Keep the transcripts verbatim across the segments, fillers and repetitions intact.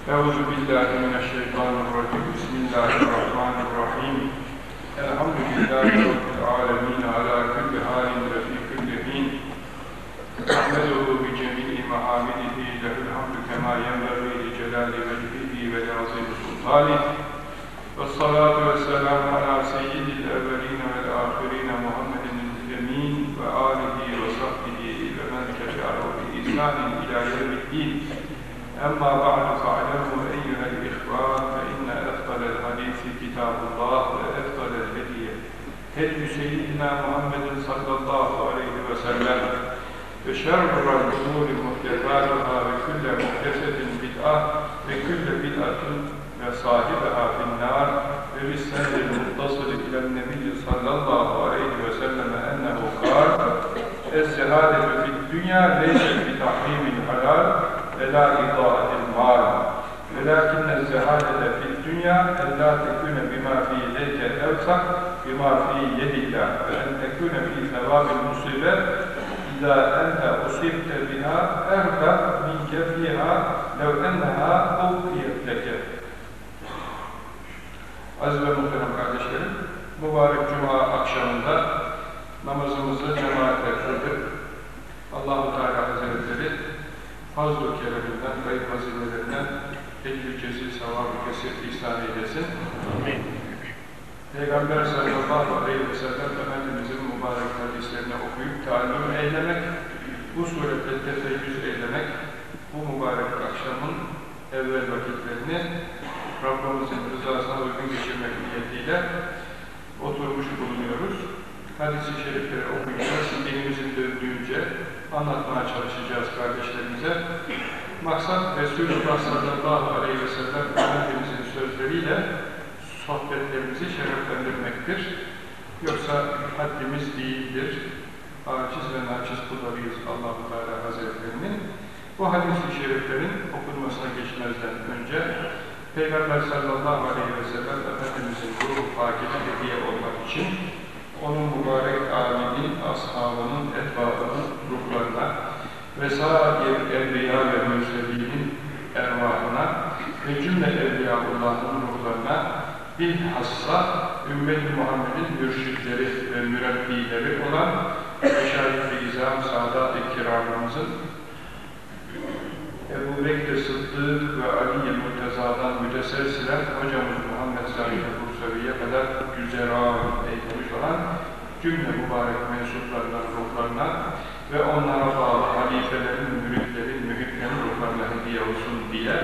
Euzu billahi mineşşeytanirracim. Bismillahirrahmanirrahim. Elhamdülillahi rabbil alamin ala kulli halin ve fi kulli hin. Ahmeduhu bi cemii mahamidihi lehul hamdu kema yenbagî li celali vecihihi ve li azîmi sultânihi. Vessalâtu vesselamu ala seyyidil evvelîne vel âhirîne Muhammedin el-emîn ve âlihi ve sahbihi ve men tebi'ahu bi ihsânin ilâ yevmiddîn. أما بعد فاعلموا أيها الإخوان فإن أفضل الحديث كتاب الله وأفضل الهدي هدي سيدنا محمد صلى الله عليه وسلم وشر الأمور محدثاتها وكل محدثة بدعة وكل بدعة وصاحبها في النار وبالسند المتصل إلى النبي صلى الله عليه وسلم أنه قال الزهادة في الدنيا ليست بتحريم الحلال ولا إضاءة المال ولكن الزهادة في الدنيا ألا تكون بما في يدك أوسع بما في يد الله وأن تكون في ثواب المصيبة إذا أنت أصبت بها أرفع منك فيها لو أنها أوفيت لك. Aziz ve muhterem kardeşlerim, mübarek Cuma akşamında namazımızı cemaatle kıldık. Allah-u Teala Hazretleri fazl-ı kereminden, gayb hazinelerinden ecr-i cezil, sevab-ı kesir ihsan eylesin. Amin. Peygamber sallallahu aleyhi ve sellem Efendimizin mübarek hadislerini okuyup talim eylemek, bu surette tefeyyüz eylemek, bu mübarek akşamın evvel vakitlerini Rabbimizin rızasına uygun geçirmek niyetiyle oturmuş bulunuyoruz. Hadis-i şerifleri okuyacağız, dilimizin döndüğünce anlatmaya çalışacağız kardeşlerimize. Maksat Resulullah sallallahu aleyhi ve sellem Efendimizin sözleriyle sohbetlerimizi şereflendirmektir. Yoksa haddimiz değildir. Aciz ve naçiz kullarıyız Allah-u Teala Hazretlerinin. Bu hadis-i şeriflerin okunmasına geçmezden önce Peygamber sallallahu aleyhi ve sellem Efendimizin ruh-u pakine hediye olmak için onun mübarek âlinin, ashabının, etbabının ruhlarına ve sair evliya ve mürselinin ervahına ve cümle evliyaullah'ın ruhlarına bilhassa Ümmet-i Muhammed'in mürşidleri ve mürebbileri olan Meşayih-i İzam, Sadat-ı Kiramımızın Ebu Bekir Sıddık ve Ali-i Murteza'dan müteselsilen hocamız Muhammed Zahid Bursevi'ye kadar güzera eylemiş olan cümle mübarek mensuplarından ruhlarına ve onlara bağlı halifelerin, müritlerin, mühitlerin ruhlarına hediye olsun diye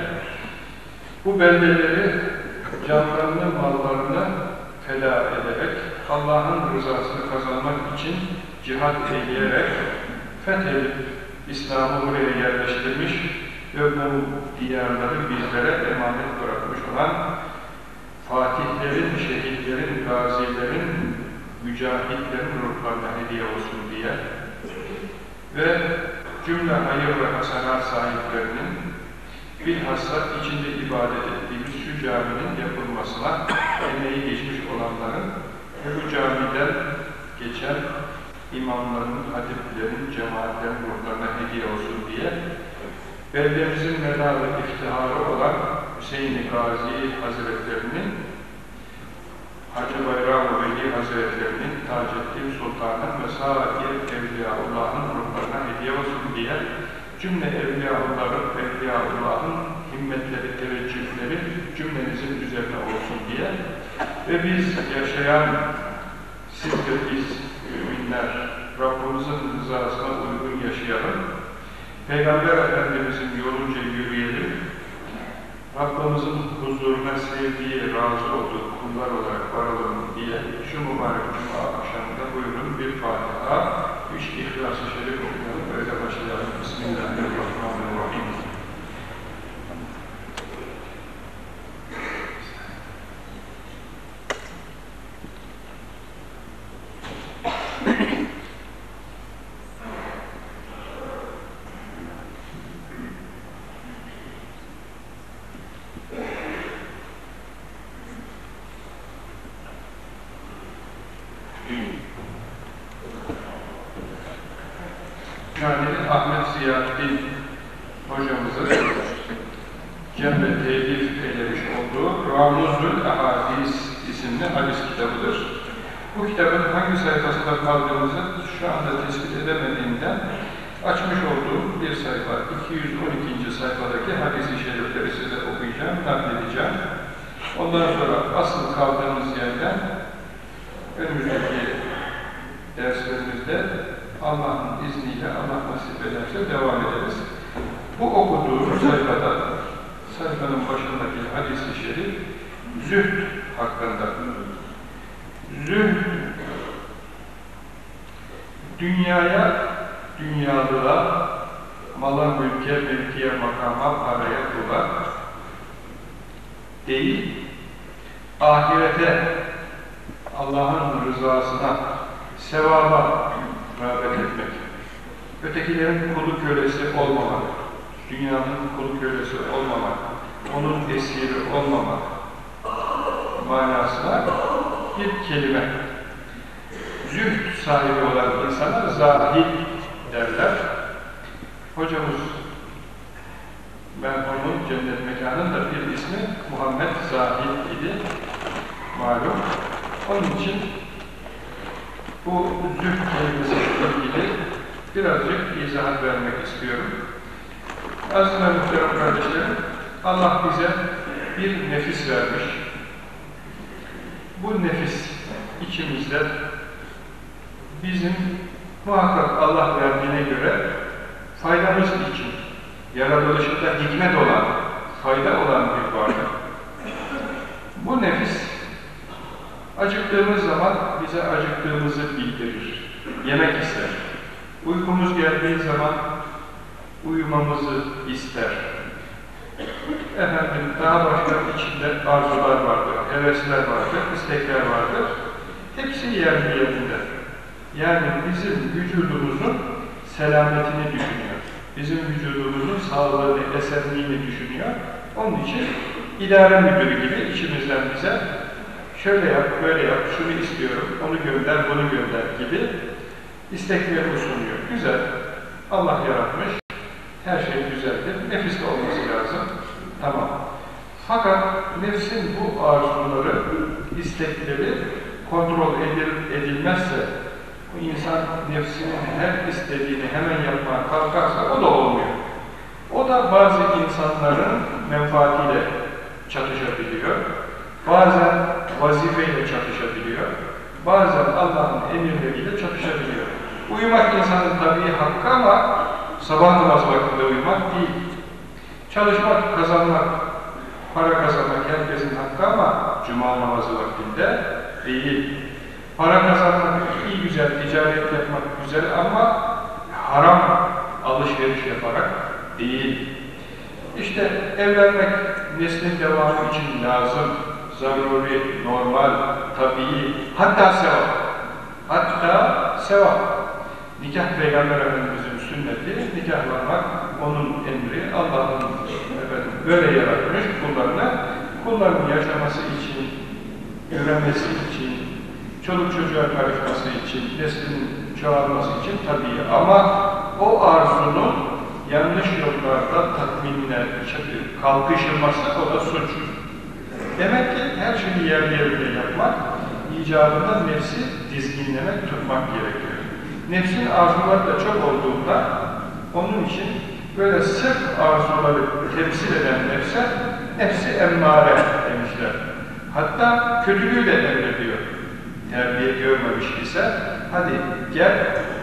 bu beldeleri, canlarını, mallarını feda ederek Allah'ın rızasını kazanmak için cihat eyleyerek fethedip İslam'ı buraya yerleştirmiş ve bu diyarları bizlere emanet bırakmış olan fatihlerin, şehitlerin, gazilerin, mücahitlerin ruhlarına hediye olsun diye ve cümle hayır ve hasenat sahiplerinin bilhassa içinde ibadet ettiğimiz şu caminin yapılmasına emeği geçmiş olanların ve bu camiden geçen imamların, hatiplerin, cemaatlerin ruhlarına hediye olsun diye beldemizin medarı iftiharı olan Hüseyin-i Gazi Hazretlerinin, Hacı Bayram-ı Veli Hazretlerinin, Taceddin Sultan'ın ve sair Evliyaullah'ın ruhlarına hediye olsun diye cümle Evliyaullah'ın, Evliyaullah'ın himmetleri, teveccühleri cümlenizin üzerine olsun diye ve biz yaşayan, siz de biz müminler, Rabbimizin rızasına uygun yaşayalım, Peygamber Efendimizin yolunca yürüyelim, Rabbimizin huzuruna sevdiği, razı olduğu kullar olarak varalım diye şu mübarek Cuma akşamında buyurun bir Fatiha, üç İhlas-ı Şerif okuyalım, öyle başlayalım. Bismillahirrahmanirrahim. Yani Ahmet Ziyaddin hocamızın cem ve telif eylemiş olduğu Ramuzul Ahadis isimli hadis kitabıdır. Bu kitabın hangi sayfasında kaldığımızı şu anda tespit edemediğimden açmış olduğum bir sayfa, iki yüz on ikinci sayfadaki hadis-i şerifleri size okuyacağım, nakledeceğim. Ondan sonra asıl kaldığımız yerden önümüzdeki derslerimizde Allah'ın izniyle, Allah nasip ederse devam ederiz. Bu okuduğum sayfada, sayfanın başındaki hadis-i şerif, zühd hakkında. Zühd, dünyaya, dünyalığa, mala, mülke, mülkiye, makama, paraya, pula değil, ahirete, Allah'ın rızasına, sevaba rağbet etmek. Ötekilerin kulu kölesi olmamak, dünyanın kulu kölesi olmamak, onun esiri olmamak manasına bir kelime. Zühd sahibi olan insana zahid derler. Hocamız, ben onun cennet mekanının da bir ismi Muhammed Zahid idi, malum. Onun için bu zühd kelimesiyle ilgili birazcık izahat vermek istiyorum. Aziz ve muhterem kardeşlerim, Allah bize bir nefis vermiş. Bu nefis içimizde bizim muhakkak Allah verdiğine göre faydamız için, yaratılışında hikmet olan, fayda olan bir varlık. Bu nefis acıktığımız zaman bize acıktığımızı bildirir, yemek ister. Uykumuz geldiği zaman uyumamızı ister. Efendim, daha başka içinde arzular vardır, hevesler vardır, istekler vardır. Hepsi yerli yerinde. Yani bizim vücudumuzun selametini düşünüyor. Bizim vücudumuzun sağlığını, esenliğini düşünüyor. Onun için idare müdürü gibi içimizden bize şöyle yap, böyle yap, şunu istiyorum, onu gönder, bunu gönder gibi istekleri sunuyor. Güzel. Allah yaratmış. Her şey güzeldir. Nefis de olması lazım. Tamam. Fakat nefsin bu arzuları, istekleri kontrol edilmezse, bu insan nefsinin her istediğini hemen yapmaya kalkarsa o da olmuyor. O da bazı insanların menfaatiyle çatışabiliyor. Bazen vazifeyle çatışabiliyor. Bazen Allah'ın emirleriyle çatışabiliyor. Uyumak insanın tabii hakkı ama sabah namaz vaktinde uyumak değil. Çalışmak, kazanmak, para kazanmak herkesin hakkı ama cuma namazı vaktinde değil. Para kazanmak iyi güzel, ticaret yapmak güzel ama haram alışveriş yaparak değil. İşte evlenmek neslin devamı için lazım, zaruri, normal, tabii, hatta sevap. Hatta sevap. Nikah Peygamber Efendimiz'in sünneti, nikahlanmak onun emri, Allah'ın böyle yaratmış kullarına, kulların yaşaması için, üremesi için, çoluk çocuğa karışması için, neslinin çoğalması için tabii ama o arzunun yanlış yollarda tatminle kalkışılması o da suç. Demek ki her şeyi yerli yerinde yapmak, icabında nefsi dizginlemek, tutmak gerekiyor. Nefsin arzuları da çok olduğunda, onun için böyle sırf arzuları temsil eden nefse, nefsi emmare demişler. Hatta kötülüğü de emrediyor. Terbiye görmemiş ise, hadi gel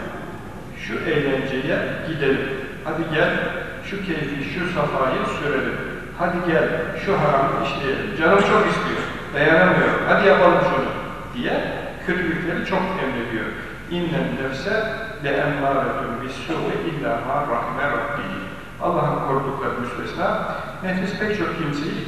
şu eğlenceye gidelim. Hadi gel şu keyfi, şu safayı sürelim. Hadi gel şu haramı işleyelim. Canım çok istiyor, dayanamıyorum. Hadi yapalım şunu diye kötülükleri çok emrediyor. İnnen nefse le'emmâretun bis-sû'i illâ mâ rahme rabbihi. Allah'ın korktukları müstesna, nefis pek çok kimseyi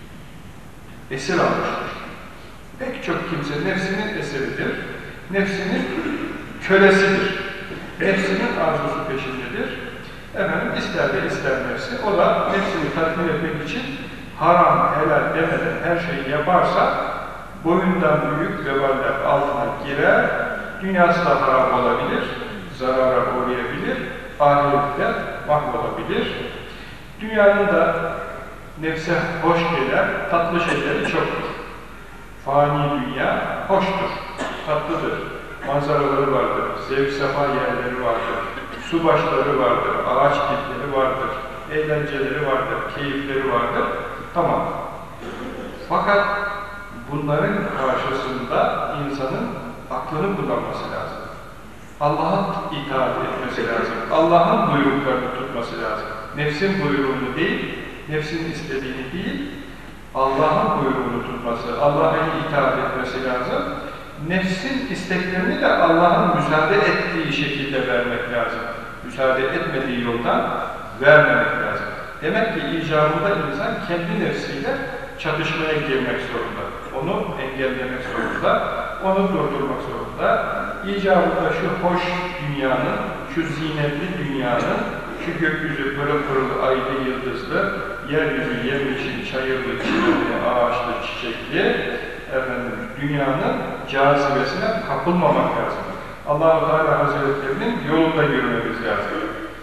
esir almıştır. Pek çok kimse nefsinin esiridir, nefsinin kölesidir, nefsinin arzusu peşindedir. Efendim ister de ister nefsi, o da nefsini tatmin etmek için haram, helal demeden her şeyi yaparsa boyundan büyük veballer altına girer, dünyası da haram olabilir, zarara uğrayabilir, ahirette mahvolabilir. Dünyanın da Nefse hoş gelen tatlı şeyleri çoktur. Fani dünya hoştur, tatlıdır. Manzaraları vardır, zevk sefa yerleri vardır, su başları vardır, ağaç dipleri vardır, eğlenceleri vardır, keyifleri vardır. Tamam. Fakat bunların karşısında insanın aklını kullanması lazım. Allah'a itaat etmesi lazım. Allah'ın buyruklarını tutması lazım. Nefsin buyruğunu değil, nefsin istediğini değil, Allah'ın buyruğunu tutması, Allah'a itaat etmesi lazım. Nefsin isteklerini de Allah'ın müsaade ettiği şekilde vermek lazım. Müsaade etmediği yoldan vermemek lazım. Demek ki icabında insan kendi nefsiyle çatışmaya girmek zorunda. Onu engellemek zorunda, onu durdurmak zorunda. İcabında şu hoş dünyanın, şu zinetli dünyanın, şu gökyüzü pırıl pırıl aylı yıldızlı, yeryüzü yemyeşil, çayırlı, çimenli, ağaçlı, çiçekli, efendim, dünyanın cazibesine kapılmamak lazım. Allah-u Teala Hazretlerinin yolunda yürümemiz lazım.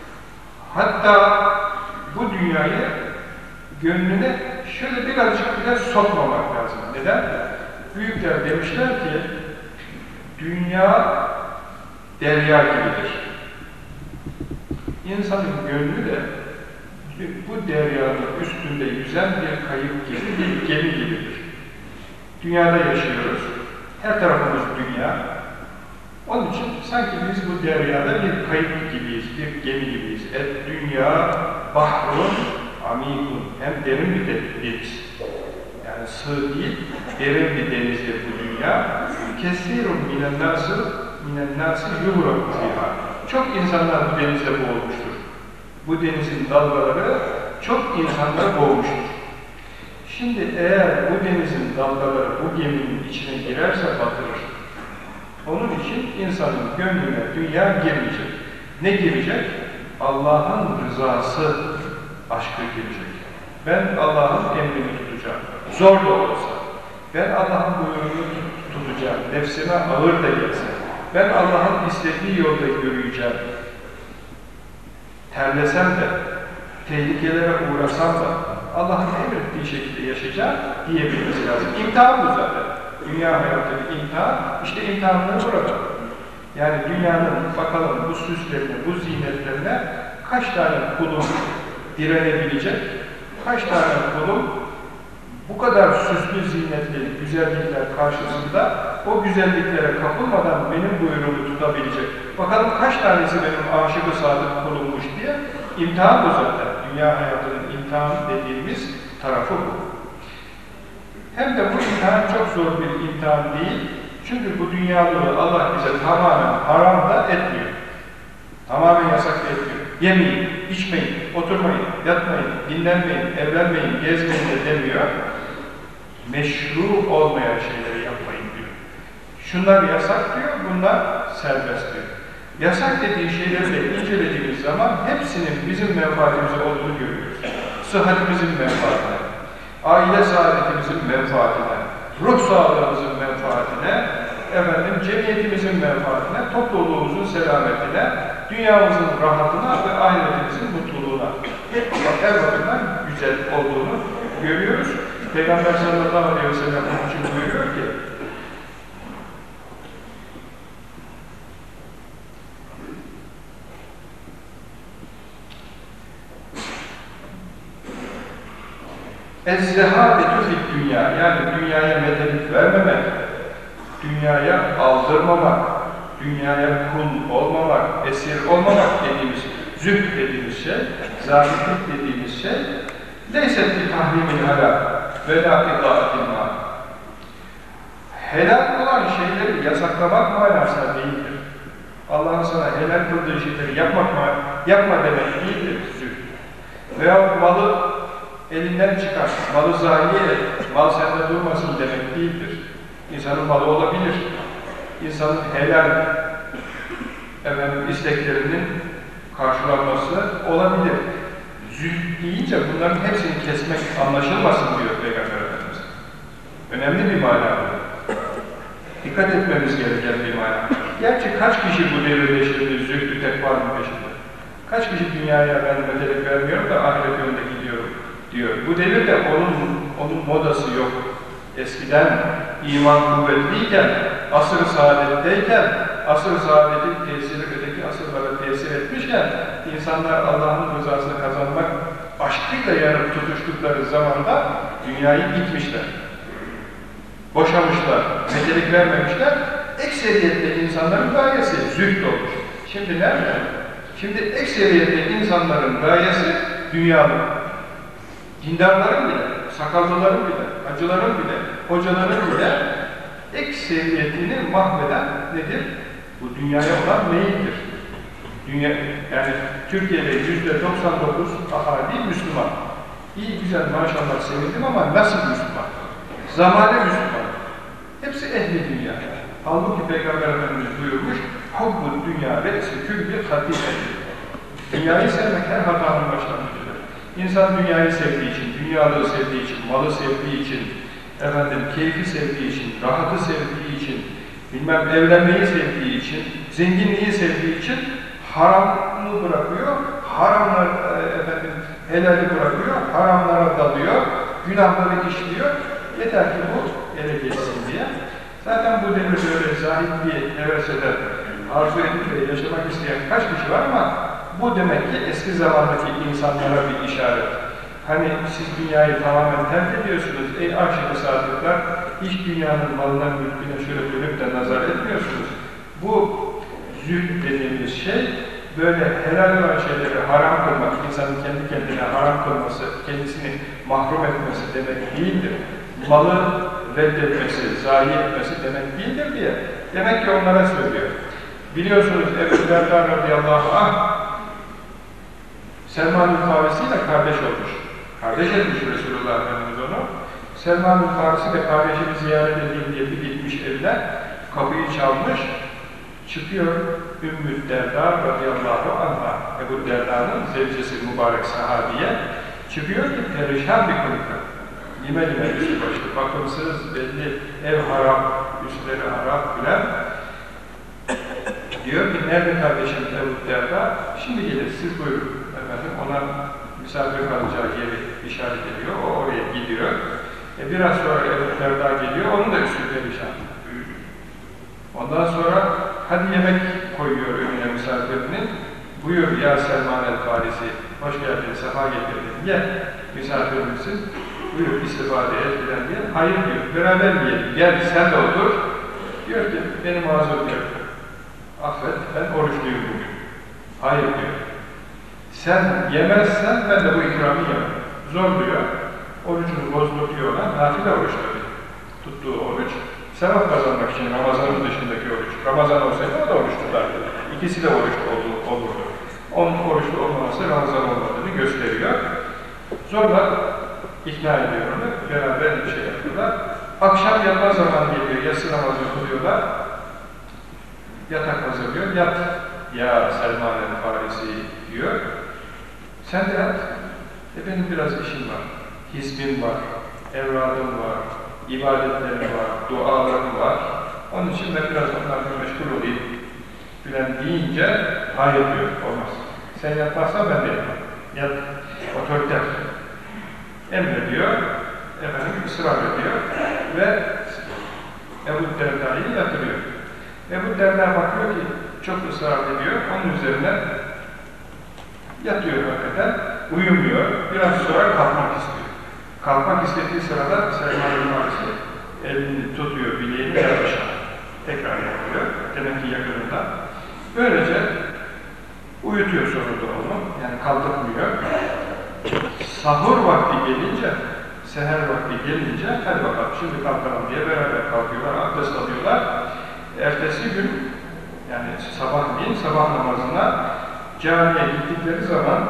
Hatta bu dünyayı gönlüne şöyle birazcık bile sokmamak lazım. Neden? Büyükler demişler ki, dünya derya gibidir. İnsanın gönlü de bu deryanın üstünde yüzen bir kayık gibi, bir gemi gibidir. Dünyada yaşıyoruz, her tarafımız dünya. Onun için sanki biz bu deryada bir kayık gibiyiz, bir gemi gibiyiz. Et dünya bahrun amikun, hem derin bir deniz. Yani sığ değil, derin bir denizdir bu dünya. Kesirun minen nâsı, minen nâsı yuhrak fiha. Çok insanlar bu denizde boğulmuştur. Bu denizin dalgaları çok insanları boğmuştur. Şimdi eğer bu denizin dalgaları bu geminin içine girerse batırır. Onun için insanın gönlüne dünya girmeyecek. Ne girecek? Allah'ın rızası, aşkı girecek. Ben Allah'ın emrini tutacağım. Zor da olsa. Ben Allah'ın buyruğunu tutacağım. Nefsime ağır da gelse. Ben Allah'ın istediği yolda yürüyeceğim. Terlesem de, tehlikelere uğrasam da Allah'ın emrettiği şekilde yaşayacağım diyebilmesi lazım. İmtihan bu zaten. Dünya hayatındaki imtihan, işte imtihanları burada. Yani dünyanın bakalım bu süslerine, bu zinetlerine kaç tane kulum direnebilecek, kaç tane kulum bu kadar süslü zinetli güzellikler karşısında o güzelliklere kapılmadan benim buyruğumu tutabilecek. Bakalım kaç tanesi benim aşık-ı sadık kulummuş diye imtihan bu zaten. Dünya hayatının imtihan dediğimiz tarafı bu. Hem de bu imtihan çok zor bir imtihan değil. Çünkü bu dünyalığı Allah bize tamamen haram da etmiyor. Tamamen yasak etmiyor. Yemeyin, içmeyin, oturmayın, yatmayın, dinlenmeyin, evlenmeyin, gezmeyin de demiyor. Meşru olmayan şeyleri yapmayın diyor. Şunlar yasak diyor, bunlar serbest diyor. Yasak dediği şeyleri de incelediğimiz zaman hepsinin bizim menfaatimize olduğunu görüyoruz. Sıhhatimizin menfaatine, aile saadetimizin menfaatine, ruh sağlığımızın menfaatine, efendim, cemiyetimizin menfaatine, topluluğumuzun selametine, dünyamızın rahatına ve ahiretimizin mutluluğuna hep her bakımdan güzel olduğunu görüyoruz. Peygamber sallallahu aleyhi ve sellem onun için buyuruyor ki, اَزْزَهَابَةُ فِي dünya, yani dünyaya medenlik vermemek, dünyaya aldırmamak, dünyaya kul olmamak, esir olmamak dediğimiz, zühd dediğimiz şey, zahitlik dediğimiz şey, leyset bir tahrimin helal ve la idâetin var. Helal olan şeyleri yasaklamak manasına değildir. Allah'ın sana helal kıldığı şeyleri yapmak, yapma demek değildir zühd. Veya malı elinden çıkar, malı zayiye et, mal sende durmasın demek değildir. İnsanın malı olabilir. İnsanın helal efendim, isteklerinin karşılanması olabilir. Zühd deyince bunların hepsini kesmek anlaşılmasın diyor Peygamber Efendimiz. Önemli bir mana bu. Dikkat etmemiz gereken bir mana. Gerçi kaç kişi bu devirde şimdi zühdü tekvanın peşinde? Kaç kişi dünyaya ben metelik vermiyorum da ahiret yolunda gidiyorum diyor. Bu devirde onun, onun modası yok. Eskiden iman kuvvetliyken, asr-ı saadetteyken, asr-ı saadetin tesiri öteki asırlara tesir etmişken, insanlar Allah'ın rızasını kazanmak aşkıyla yanıp tutuştukları zamanda dünyayı gitmişler. Boşamışlar, metelik vermemişler. Ekseriyette insanların gayesi zühd olmuş. Şimdi nerede? Şimdi ekseriyette insanların gayesi dünyalık. Dindarların bile, sakallıların bile, hacıların bile, hocaların bile ekseriyetini mahveden nedir? Bu dünyaya olan meyildir. Dünya, yani Türkiye'de yüzde doksan dokuz ahali Müslüman. İyi güzel maşallah sevindim ama nasıl Müslüman? Zamane Müslüman. Hepsi ehli dünya. Halbuki Peygamber Efendimiz buyurmuş, Hubbul dünya ve küllü hatî'edir. Dünyayı sevmek her hatanın başlangıcıdır. İnsan dünyayı sevdiği için, dünyalığı sevdiği için, malı sevdiği için, efendim keyfi sevdiği için, rahatı sevdiği için, bilmem evlenmeyi sevdiği için, zenginliği sevdiği için haramını bırakıyor, haramlar efendim helali bırakıyor, haramlara dalıyor, günahları işliyor. Yeter ki bu ele geçsin diye. Zaten bu devirde öyle zahid bir hevesede arzu edip de yaşamak isteyen kaç kişi var ama bu demek ki eski zamandaki insanlara bir işaret. Hani siz dünyayı tamamen terk ediyorsunuz, ey aşık-ı sadıklar, hiç dünyanın malına, mülküne şöyle dönüp de nazar etmiyorsunuz. Bu zühd dediğimiz şey, böyle helal olan şeyleri haram kılmak, insanın kendi kendine haram kılması, kendisini mahrum etmesi demek değildir. Malı reddetmesi, zayi etmesi demek değildir diye. Demek ki onlara söylüyor. Biliyorsunuz Ebu Derda radıyallahu anh, Selman-ı Farisi ile kardeş olmuş. Kardeş etmiş Resulullah Efendimiz onu. Selman-ı Farisi de kardeşini ziyaret edeyim diye bir gitmiş evine, kapıyı çalmış, çıkıyor Ümmü Derda radıyallahu anh'a, Ebu Derda'nın zevcesi mübarek sahabiye, çıkıyor ki perişan bir kılıkla. Lime lime üstü başı, bakımsız, belli, ev harap, üstleri harap filan. Diyor ki, nerede kardeşim Ebu Derda? Şimdi gelir, siz buyurun efendim, ona misafir kalacağı yeri işaret ediyor, o oraya gidiyor. E biraz sonra Ebu Derda geliyor, onun da üstü perişan. Ondan sonra, hadi yemek koyuyor önüne misafirinin. Buyur ya Selman el-Farisi, hoş geldin, sefa getirdin, gel misafirimizin. Buyur istifade et filan diye. Hayır diyor, beraber yiyelim, gel sen de otur. Diyor ki, beni mazur diyor. Affet, ben oruçluyum bugün. Hayır diyor. Sen yemezsen ben de bu ikramı yemem. Zor diyor. Orucunu bozdurtuyor ona, nafile oruç tabii. Tuttuğu oruç. Sevap kazanmak için Ramazan'ın dışındaki oruç. Ramazan olsaydı o da oruç tutardı. İkisi de oruçlu olurdu. Onun oruçlu olmaması Ramazan olmadığını gösteriyor. Zorla ikna ediyor onu. Beraber bir şey yapıyorlar. Akşam yatma zamanı geliyor. Yatsı namazı kılıyorlar. Yatak hazırlıyor. Yat ya Selman el-Farisi diyor. Sen de yat. E benim biraz işim var. Hizbim var. Evradım var. İbadetlerim var. Dualarım var. Onun için ben biraz onlarla meşgul olayım. Filan deyince hayır diyor. Olmaz. Sen yatmazsan ben de yapmam. Yat. Otoriter. Emrediyor. Efendim ısrar ediyor. Ve Ebu Derda'yı yatırıyor. Ebu Derda bakıyor ki çok ısrar ediyor. Onun üzerine yatıyor hakikaten. Uyumuyor. Biraz sonra kalkmak istiyor. Kalkmak istediği sırada Selman-ı Farisi elini tutuyor, bileğini aşağı. Tekrar yapıyor. Demek ki yakınında. Böylece uyutuyor sonunda onu. Yani kaldırmıyor. Sahur vakti gelince, seher vakti gelince, hadi bakalım şimdi kalkalım diye beraber kalkıyorlar, abdest alıyorlar. Ertesi gün, yani sabahleyin sabah namazına camiye gittikleri zaman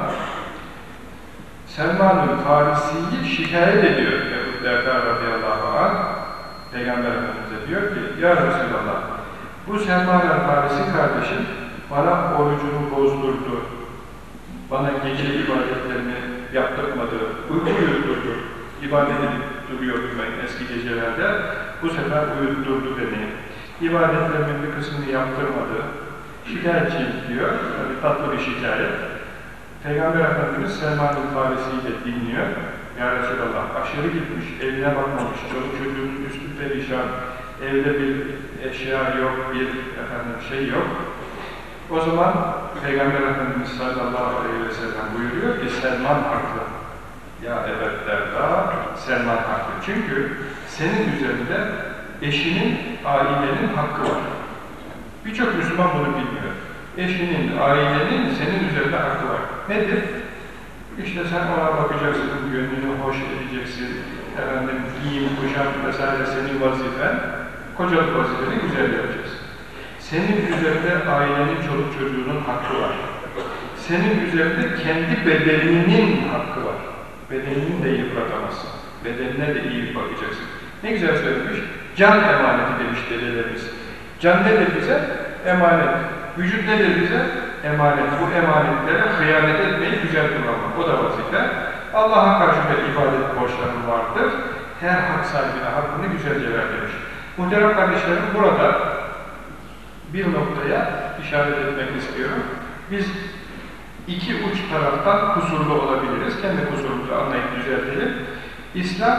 Selman-ı Farisi'yi şikayet ediyor Ebu Derda radıyallahu anh. Peygamber Efendimiz'e diyor ki, ya Resulallah, bu Selman-ı Farisi kardeşim bana orucumu bozdurdu, bana gece ibadetlerini yaptırmadı, uyku uyutturdu, ibadet edip duruyordum ben eski gecelerde, bu sefer uyutturdu beni, ibadetlerimin bir kısmını yaptırmadı, şikayetçiyim diyor, tabii tatlı bir şikayet. Peygamber Efendimiz Selman-ı Farisi'yi de dinliyor Ya Resulallah, aşırı gitmiş, evine bakmamış, çoluk çocuğun üstü perişan, evde bir eşya yok, bir efendim, şey yok. O zaman Peygamber Efendimiz sallallahu aleyhi ve sellem buyuruyor ki Selman haklı. Ya evet Derda, Selman haklı. Çünkü senin üzerinde eşinin, ailenin hakkı var. Birçok Müslüman bunu bilmiyor. Eşinin, ailenin senin üzerinde hakkı var. Nedir? İşte sen ona bakacaksın, gönlünü hoş edeceksin, efendim, giyim, kuşam vesaire senin vazifen, kocalık vazifeni güzel yapacaksın. Senin üzerinde ailenin, çoluk çocuğunun hakkı var. Senin üzerinde kendi bedeninin hakkı var. Bedenini de yıpratamazsın. Bedenine de iyi bakacaksın. Ne güzel söylemiş. Can emaneti demiş dedelerimiz. Can nedir bize? Emanet. Vücut nedir bize? Emanet. Bu emanetlere hıyanet etmeyi güzel kullanmak. O da vazife. Allah'a karşı da ibadet borçları vardır. Her hak sahibine hakkını güzelce ver demiş. Muhterem kardeşlerim, burada bir noktaya işaret etmek istiyorum. Biz iki uç taraftan kusurlu olabiliriz. Kendi kusurumuzu anlayıp düzeltelim. İslam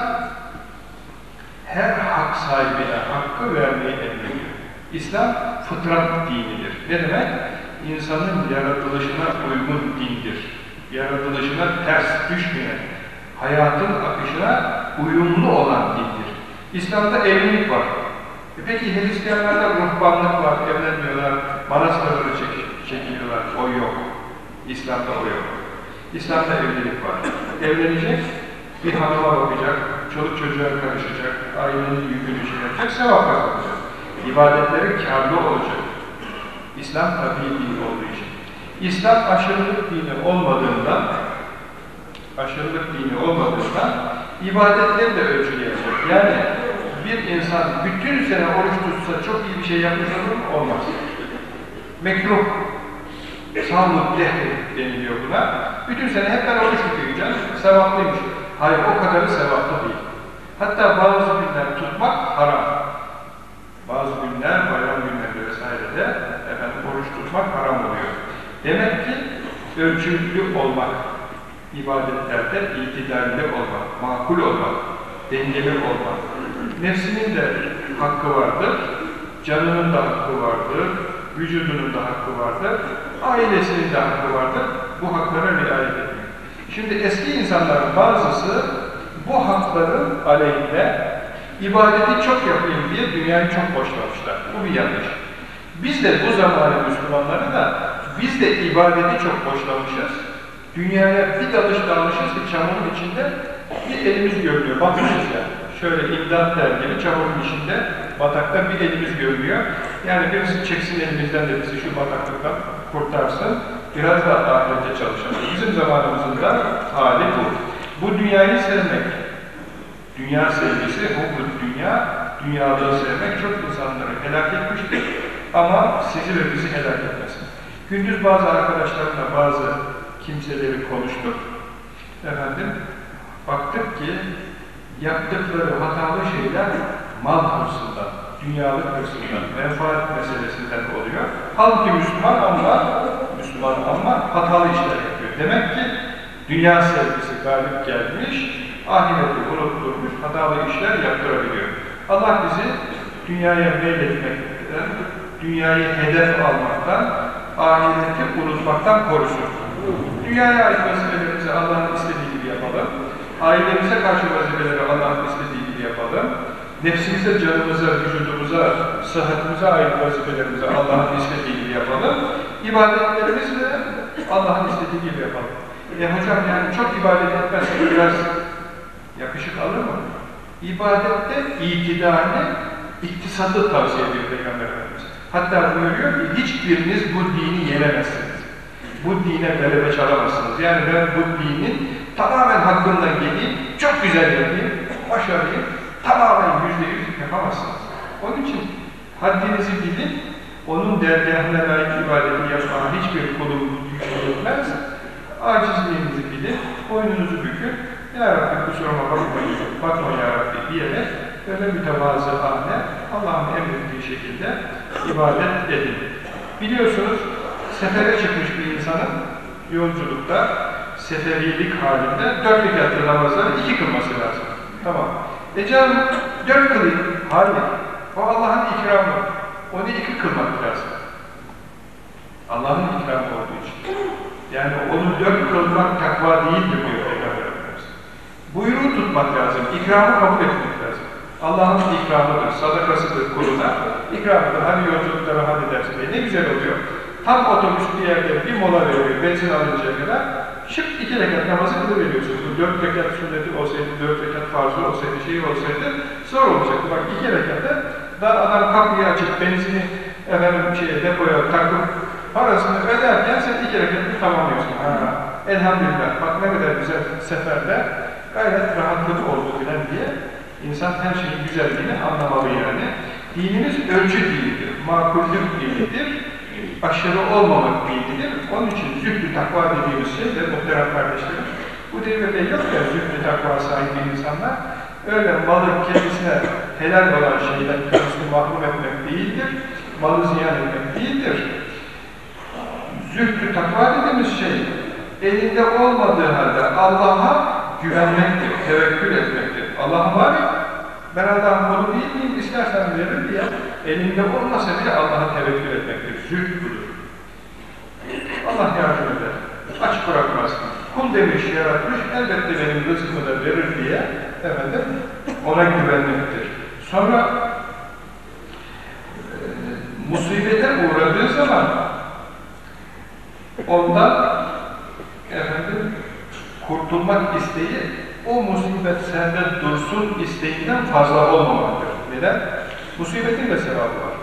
her hak sahibine hakkı vermeyi emrediyor. İslam fıtrat dinidir. Ne demek? İnsanın yaratılışına uygun dindir. Yaratılışına ters düşmeyen, hayatın akışına uyumlu olan dindir. İslam'da evlilik var. E peki Hristiyanlarda ruhbanlık var, evlenmiyorlar, manastırları çek çekiliyorlar. O yok. İslam'da o yok. İslam'da evlilik var. Evlenecek, bir hanıma bakacak, çoluk çocuğa karışacak, ailenin yükünü şey yapacak, sevap kazanacak. İbadetleri kârlı olacak. İslam tabii din olduğu için. İslam aşırılık dini olmadığından, aşırılık dini olmadığından ibadetleri de ölçüleyecek. Yani bir insan bütün sene oruç tutsa çok iyi bir şey yapmış olur mu? Olmaz. Mekruh, sağlık lehri deniliyor buna. Bütün sene hep ben oruç tutuyacağım, sevaplıymış. Hayır, o kadarı sevaplı değil. Hatta bazı günler tutmak haram. Bazı günler, bayram günleri vesairede efendim, oruç tutmak haram oluyor. Demek ki ölçülü olmak, ibadetlerde itidalli olmak, makul olmak, dengeli olmak. Nefsinin de hakkı vardır, canının da hakkı vardır, vücudunun da hakkı vardır, ailesinin de hakkı vardır. Bu haklara riayet etmek. Şimdi eski insanların bazısı bu hakların aleyhine ibadeti çok yapayım diye dünyayı çok boşlamışlar. Bu bir yanlış. Biz de bu zamanın Müslümanları da biz de ibadeti çok boşlamışız. Dünyaya bir dalış dalmışız ki çamurun içinde bir elimiz görünüyor. Bakmışız ya. Şöyle imdat der gibi çamurun içinde batakta bir elimiz görünüyor. Yani birisi çeksin elimizden de bizi şu bataklıktan kurtarsın. Biraz da ahirete çalışalım. Bizim zamanımızın da hali bu. Bu dünyayı sevmek, dünya sevgisi, bu dünya, dünyalığı sevmek çok insanları helak etmiştir. Ama sizi ve bizi helak etmesin. Gündüz bazı arkadaşlarımla bazı kimseleri konuştuk. Efendim, baktık ki yaptıkları hatalı şeyler mal hırsından, dünyalık hırsından, menfaat meselesinden oluyor. Halbuki Müslüman ama, Müslüman ama hatalı işler yapıyor. Demek ki dünya sevgisi galip gelmiş, ahireti unutturmuş, hatalı işler yaptırabiliyor. Allah bizi dünyaya meyletmekten, dünyayı hedef almaktan, ahireti unutmaktan korusun. Dünyaya ait vazifelerimizi Allah'ın istediği gibi yapalım. Ailemize karşı vazifeleri Allah'ın istediği gibi yapalım. Nefsimize, canımıza, vücudumuza, sıhhatimize ait vazifelerimizi Allah'ın istediği gibi yapalım. İbadetlerimizi de Allah'ın istediği gibi yapalım. E hocam yani çok ibadet etmezsek biraz yakışık alır mı? İbadette itidali, iktisadı tavsiye ediyor Peygamber Efendimiz. Hatta buyuruyor ki hiçbiriniz bu dini yenemezsiniz. Bu dine galebe çalamazsınız. Yani ben bu dinin tamamen hakkından geleyim, çok güzel yapayım, başarayım, tamamen yüzde yüz yapamazsınız. Onun için haddinizi bilin, onun dergâhına layık ibadeti yapmaya hiçbir kulun gücü yetmez. Acizliğinizi bilin, boynunuzu bükün, Ya Rabbi kusuruma bakmayın, bakma Ya Rabbi diyerek böyle mütevazı hâle Allah'ın emrettiği şekilde ibadet edin. Biliyorsunuz, sefere çıkmış bir insanın yolculukta seferilik halinde dört rekatlı namazları iki kılması lazım. Tamam. E canım dört kılayım. Hayır. O Allah'ın ikramı. Onu iki kılmak lazım. Allah'ın ikramı olduğu için. Yani onu dört kılmak takva değildir diyor Peygamber Efendimiz. Buyruğu tutmak lazım. İkramı kabul etmek lazım. Allah'ın ikramıdır, sadakasıdır kuluna. İkramıdır. Hani yolculukları halledersin diye. Ne güzel oluyor. Tam otobüs bir yerde bir mola veriyor, benzin alıncaya kadar. Şık iki rekat namazı kılıveriyorsun. Bu dört rekat sünneti olsaydı, dört rekat farzı olsaydı, şey olsaydı zor olacaktı. Bak iki rekatta daha adam kapıyı açıp benzini efendim şeye, depoya takıp parasını öderken sen iki rekatını tamamlıyorsun. Ha, elhamdülillah. Bak ne kadar güzel seferde gayet rahatlık oldu filan diye insan her şeyin güzelliğini anlamalı yani. Dinimiz ölçü dinidir, makullük dinidir, aşırı olmamak dinidir. Onun için zühdü takva dediğimiz şey de muhterem kardeşlerim, bu devirde yok ya zühdü takva sahibi insanlar, öyle malı kendisine helal olan şeyden kendisini mahrum etmek değildir, malı ziyan etmek değildir. Zühdü takva dediğimiz şey, elinde olmadığı halde Allah'a güvenmektir, tevekkül etmektir. Allah'ım var ya, ben Allah'ın kulu değil miyim, istersen verir diye, elinde olmasa bile Allah'a tevekkül etmektir. Zühd budur. Allah yardım eder, aç bırakmaz. Kul demiş, yaratmış, elbette benim rızkımı da verir diye, efendim, ona güvenmektir. Sonra, e, musibete uğradığı zaman, ondan, efendim, kurtulmak isteği, o musibet sende dursun isteğinden fazla olmamalıdır. Neden? Musibetin de sevabı var.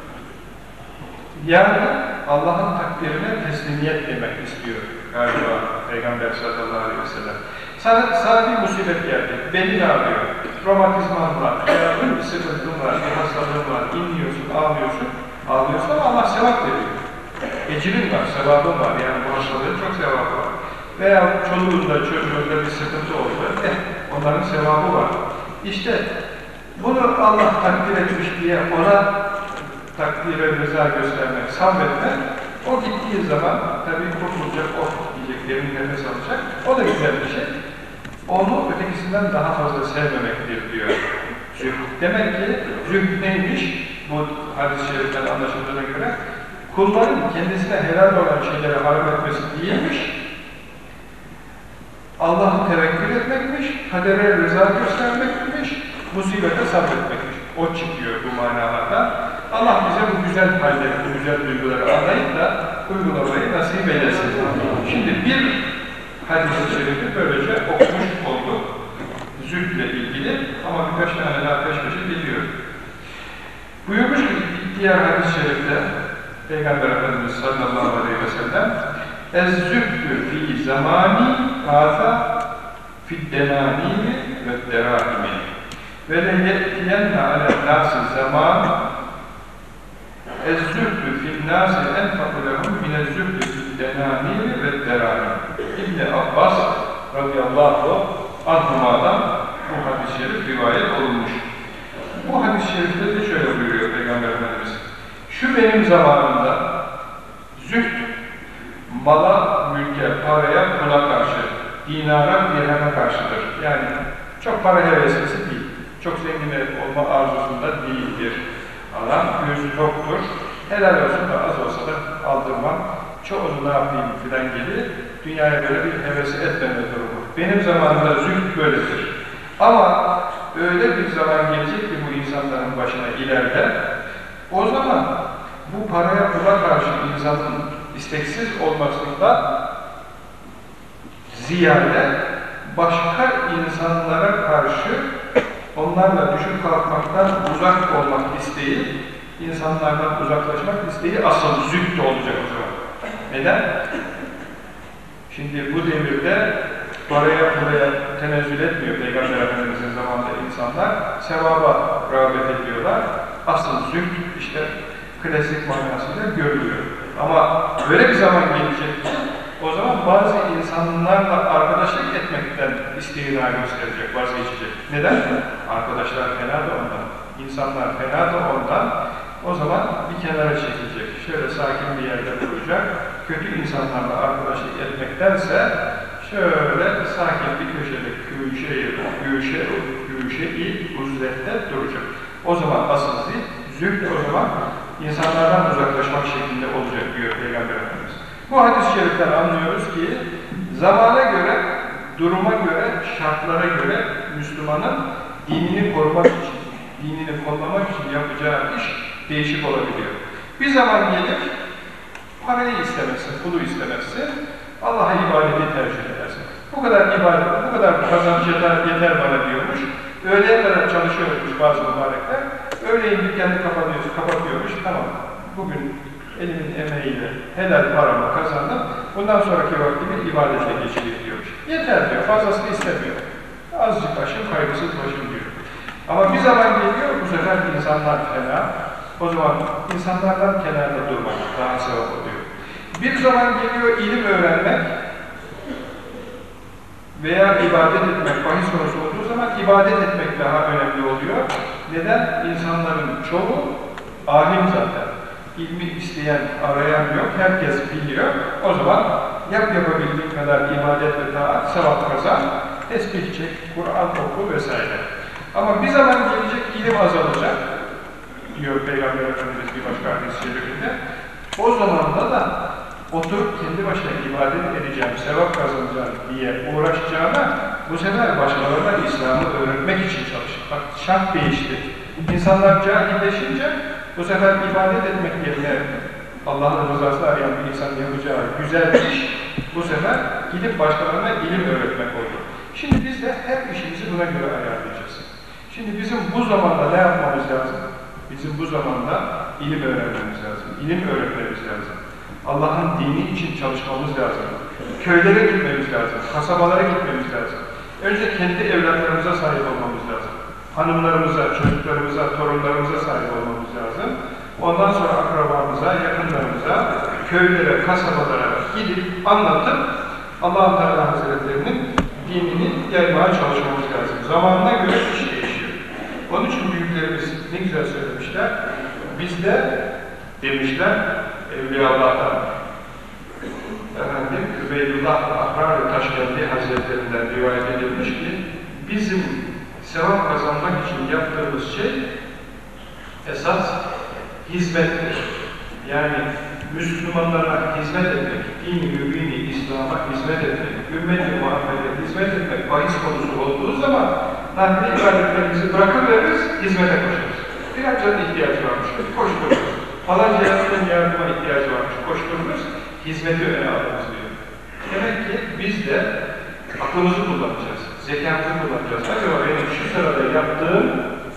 Yani Allah'ın takdirine teslimiyet demek istiyor galiba Peygamber sallallahu aleyhi ve sellem. Sana, sana bir musibet geldi, belin ağrıyor, romatizman var, bir sıkıntın var, bir hastalığın var, inliyorsun, ağlıyorsun, ağlıyorsun ama Allah sevap veriyor. Ecrin var, sevabın var, yani bu hastalığın çok sevabı var. Veya çoluğunda, çocuğunda bir sıkıntı oldu, eh, onların sevabı var. İşte bunu Allah takdir etmiş diye ona takdire rıza göstermek, sabretmek, o gittiği zaman tabii kurtulacak, oh diyecek, derin nefes alacak, o da güzel bir şey. Onu ötekisinden daha fazla sevmemektir diyor zühd. Demek ki zühd neymiş? Bu hadis-i şeriften anlaşıldığına göre kulların kendisine helal olan şeyleri haram etmesi değilmiş, Allah'ı tevekkül etmekmiş, kadere rıza göstermekmiş, musibete sabretmekmiş. O çıkıyor bu manalardan. Allah bize bu güzel halleri, bu güzel duyguları anlayıp da uygulamayı nasip eylesin. Şimdi bir hadis-i şerifi böylece okumuş olduk. Zühdle ilgili ama birkaç tane daha peş peşe geliyor. Buyurmuş ki diğer hadis-i şerifte Peygamber Efendimiz sallallahu aleyhi ve sellem Ez-zühdü fî zamâni hâzâ fid-denâmîni ve derâhimi ve leye'tiyenne alel-nâsi zamân Ez-zühdü fil-nâsi enfakı lehum mine-zühdü fid-denâmîni ve derâhimi. İbn-i Abbas radıyallahu anhuma'dan bu hadis-i şerif rivayet olunmuş. Bu hadis-i şerifte de şöyle buyuruyor Peygamber Efendimiz. Şu benim zamanımda zühd, mala, mülke, paraya, pula karşı, dinara, dirheme karşıdır. Yani çok para heveslisi değil, çok zengin olma arzusunda değildir. Adam gözü çoktur, helal olsun da az olsa da aldırmam, çoğunu ne yapayım filan gibi dünyaya böyle bir hevesi etmeme durumu. Benim zamanımda zühd böyledir. Ama öyle bir zaman gelecek ki bu insanların başına ileride, o zaman bu paraya pula karşı insanın isteksiz olmasından ziyade başka insanlara karşı onlarla düşüp kalkmaktan uzak olmak isteği, insanlardan uzaklaşmak isteği asıl zühd olacak o zaman. Neden? Şimdi bu devirde paraya pulaya tenezzül etmiyor Peygamber Efendimiz'in zamanında insanlar, sevaba rağbet ediyorlar. Asıl zühd işte klasik manasıyla görülüyor. Ama böyle bir zaman gelecek ki o zaman bazı insanlarla arkadaşlık etmekten istiğna gösterecek, vazgeçecek. Neden? Arkadaşlar fena da ondan, insanlar fena da ondan. O zaman bir kenara çekilecek, şöyle sakin bir yerde duracak, kötü insanlarla arkadaşlık etmektense şöyle sakin bir köşede köşe köşe köşe-i uzlette duracak. O zaman asıl zil, zühd o zaman insanlardan uzaklaşmak şeklinde olacak diyor Peygamber Efendimiz. Bu hadis-i şeriften anlıyoruz ki zamana göre, duruma göre, şartlara göre Müslümanın dinini korumak için, dinini kollamak için yapacağı iş değişik olabiliyor. Bir zaman gelir, parayı istemezsin, pulu istemezsin, Allah'a ibadeti tercih edersin. Bu kadar ibadet, bu kadar kazanç yeter, yeter bana diyormuş. Öğleye kadar çalışıyormuş bazı mübarekler. Öğleyin dükkanı kapatıyormuş, kapatıyormuş. Tamam, bugün elimin emeğiyle helal paramı kazandım. Bundan sonraki vaktimi ibadetle geçireyim diyormuş. Yeter diyor, fazlasını istemiyor. Azıcık başım, kaygısız başım diyor. Ama bir zaman geliyor, bu sefer insanlar fena. O zaman insanlardan kenarda durmak daha sevap oluyor. Bir zaman geliyor ilim öğrenmek veya ibadet etmek, bahis konusu olduğu zaman ibadet etmek daha önemli oluyor. Neden? İnsanların çoğu alim zaten. İlmi isteyen, arayan yok, herkes biliyor. O zaman yap yapabildiğin kadar ibadet ve taat, sevap kazan, tesbih çek, Kur'an oku vesaire. Ama bir zaman gelecek ilim azalacak, diyor Peygamber Efendimiz bir başka hadis-i şerifinde. O zamanda da oturup kendi başına ibadet edeceğim, sevap kazanacağım diye uğraşacağına bu sefer başkalarına İslam'ı öğretmek için çalışır. Bak şart değişti. İnsanlar cahilleşince bu sefer ibadet etmek yerine Allah'ın rızasını arayan bir insanın yapacağı güzel bir iş bu sefer gidip başkalarına ilim öğretmek oldu. Şimdi biz de her işimizi buna göre ayarlayacağız. Şimdi bizim bu zamanda ne yapmamız lazım? Bizim bu zamanda ilim öğrenmemiz lazım, ilim öğretmemiz lazım. Allah'ın dini için çalışmamız lazım. Köylere gitmemiz lazım, kasabalara gitmemiz lazım. Önce kendi evlatlarımıza sahip olmamız lazım. Hanımlarımıza, çocuklarımıza, torunlarımıza sahip olmamız lazım. Ondan sonra akrabamıza, yakınlarımıza, köylere, kasabalara gidip anlatıp Allah-u Teala Hazretlerinin dinini yaymaya çalışmamız lazım. Zamanına göre iş değişiyor. Onun için büyüklerimiz ne güzel söylemişler. Biz de demişler, Evliyaullah'tan efendim, Übeydullah Ahrar-ı Taşkendi Hazretlerinden rivayet edilmiş ki bizim sevap kazanmak için yaptığımız şey esas hizmettir. Yani Müslümanlara hizmet etmek, din-i mübini, İslam'a hizmet etmek, ümmet-i Muhammed'e hizmet etmek bahis konusu olduğu zaman nafile ibadetlerimizi bırakıveririz, hizmete koşarız. Filancanın ihtiyacı varmış, koştururuz. Falanca yardım yardıma ihtiyacı varmış, koştururuz, hizmeti öne alırız diyor. Demek ki biz de aklımızı kullanacağız, zekamızı kullanacağız. Acaba benim şu sırada yaptığım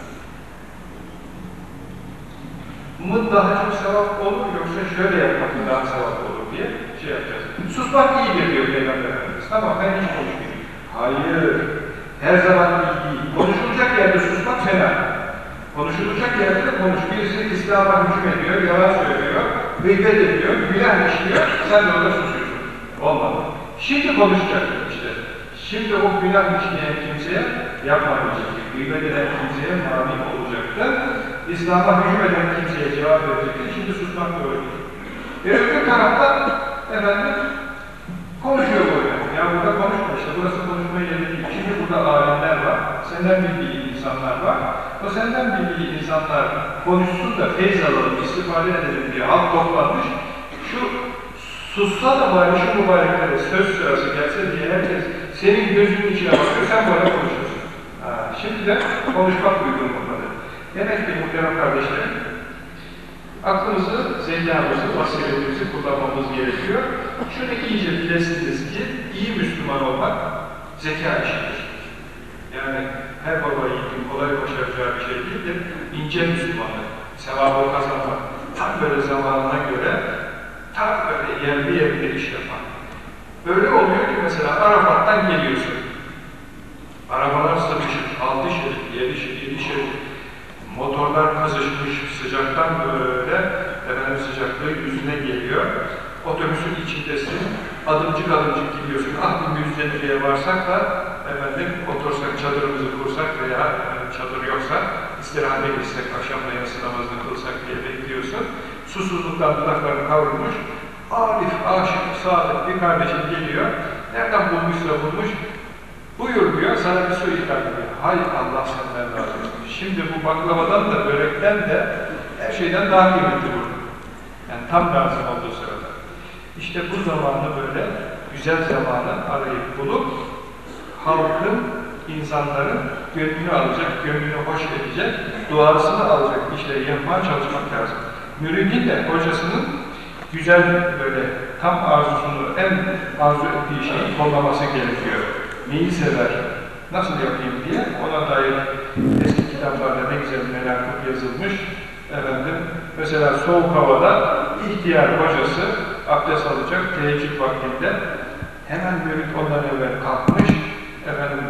mı daha çok sevap olur, yoksa şöyle yapmak daha sevap olur diye şey yapacağız. Susmak iyidir diyor Peygamber Efendimiz. Tamam, ben hiç konuşmayayım. Hayır, her zaman iyi değil. Konuşulacak yerde susmak fena. Konuşulacak yerde de konuş. Birisi İslam'a hücum ediyor, yalan söylüyor, gıybet ediyor, günah işliyor, sen de orada susuyorsun. Olmadı. Şimdi konuşacaksın işte. Şimdi o günah işleyen kimseye yapmayacaktı. Gıybet eden kimseye mani olacaktı. İslam'a hücum eden kimseye cevap verecekti. Şimdi susmak da öyle. Ve öbür tarafta efendim konuşuyor böyle. Ya burada konuşma işte. Burası konuşma yeri değil. Şimdi burada alimler var. Senden bildiği insanlar var. O senden bildiği insanlar konuşsun da feyz alalım, istifade edelim diye halk toplanmış. Şu sussa da bari şu mübareklere söz sırası gelse diye herkes senin gözünün içine bakıyor, sen böyle konuşuyorsun. Ha, şimdi de konuşmak uygun olmalı. Demek ki muhterem kardeşlerim, aklımızı, zekamızı, basiretimizi kullanmamız gerekiyor. Şunu iyice bilesiniz ki, iyi Müslüman olmak zeka işidir. Yani her baba yiğitin kolay başaracağı bir şey değildir. İnce Müslümanlık, sevabı kazanmak, tam böyle zamanına göre, tam böyle yerli yerli iş yapmak. Öyle oluyor ki mesela Arafat'tan geliyorsun. Arabalar sıkışık, altı şerit, yedi şerit, yedi şerit. Motorlar kızışmış, sıcaktan böyle, efendim sıcaklığı yüzüne geliyor. Otobüsün içindesin, adımcık adımcık gidiyorsun. Ah bir Müzdelife'ye varsak da, efendim otursak, çadırımızı kursak veya efendim, çadır yoksa, istirahate gitsek, akşamda yatsı namazını kılsak diye bekliyorsun. Susuzluktan dudakları kavrulmuş, arif, aşık, sadık bir kardeşim geliyor. Nereden bulmuşsa bulmuş, buyur diyor, sana bir su ikram ediyor. Hay Allah senden razı olsun. Şimdi bu baklavadan da, börekten de, her şeyden daha kıymetli burada. Yani tam lazım olduğu sırada. İşte bu zamanı böyle, güzel zamanı arayıp bulup, halkın, insanların gönlünü alacak, gönlünü hoş edecek, duasını alacak işleri yapmaya çalışmak lazım. Müridin de hocasının güzel böyle tam arzusunu, en arzu ettiği şeyi kollaması gerekiyor. Neyi sever, nasıl yapayım diye ona dair eski kitaplarda ne güzel menakıb yazılmış. Efendim, mesela soğuk havada ihtiyar hocası abdest alacak teheccüd vaktinde hemen mürid ondan evvel kalkmış, efendim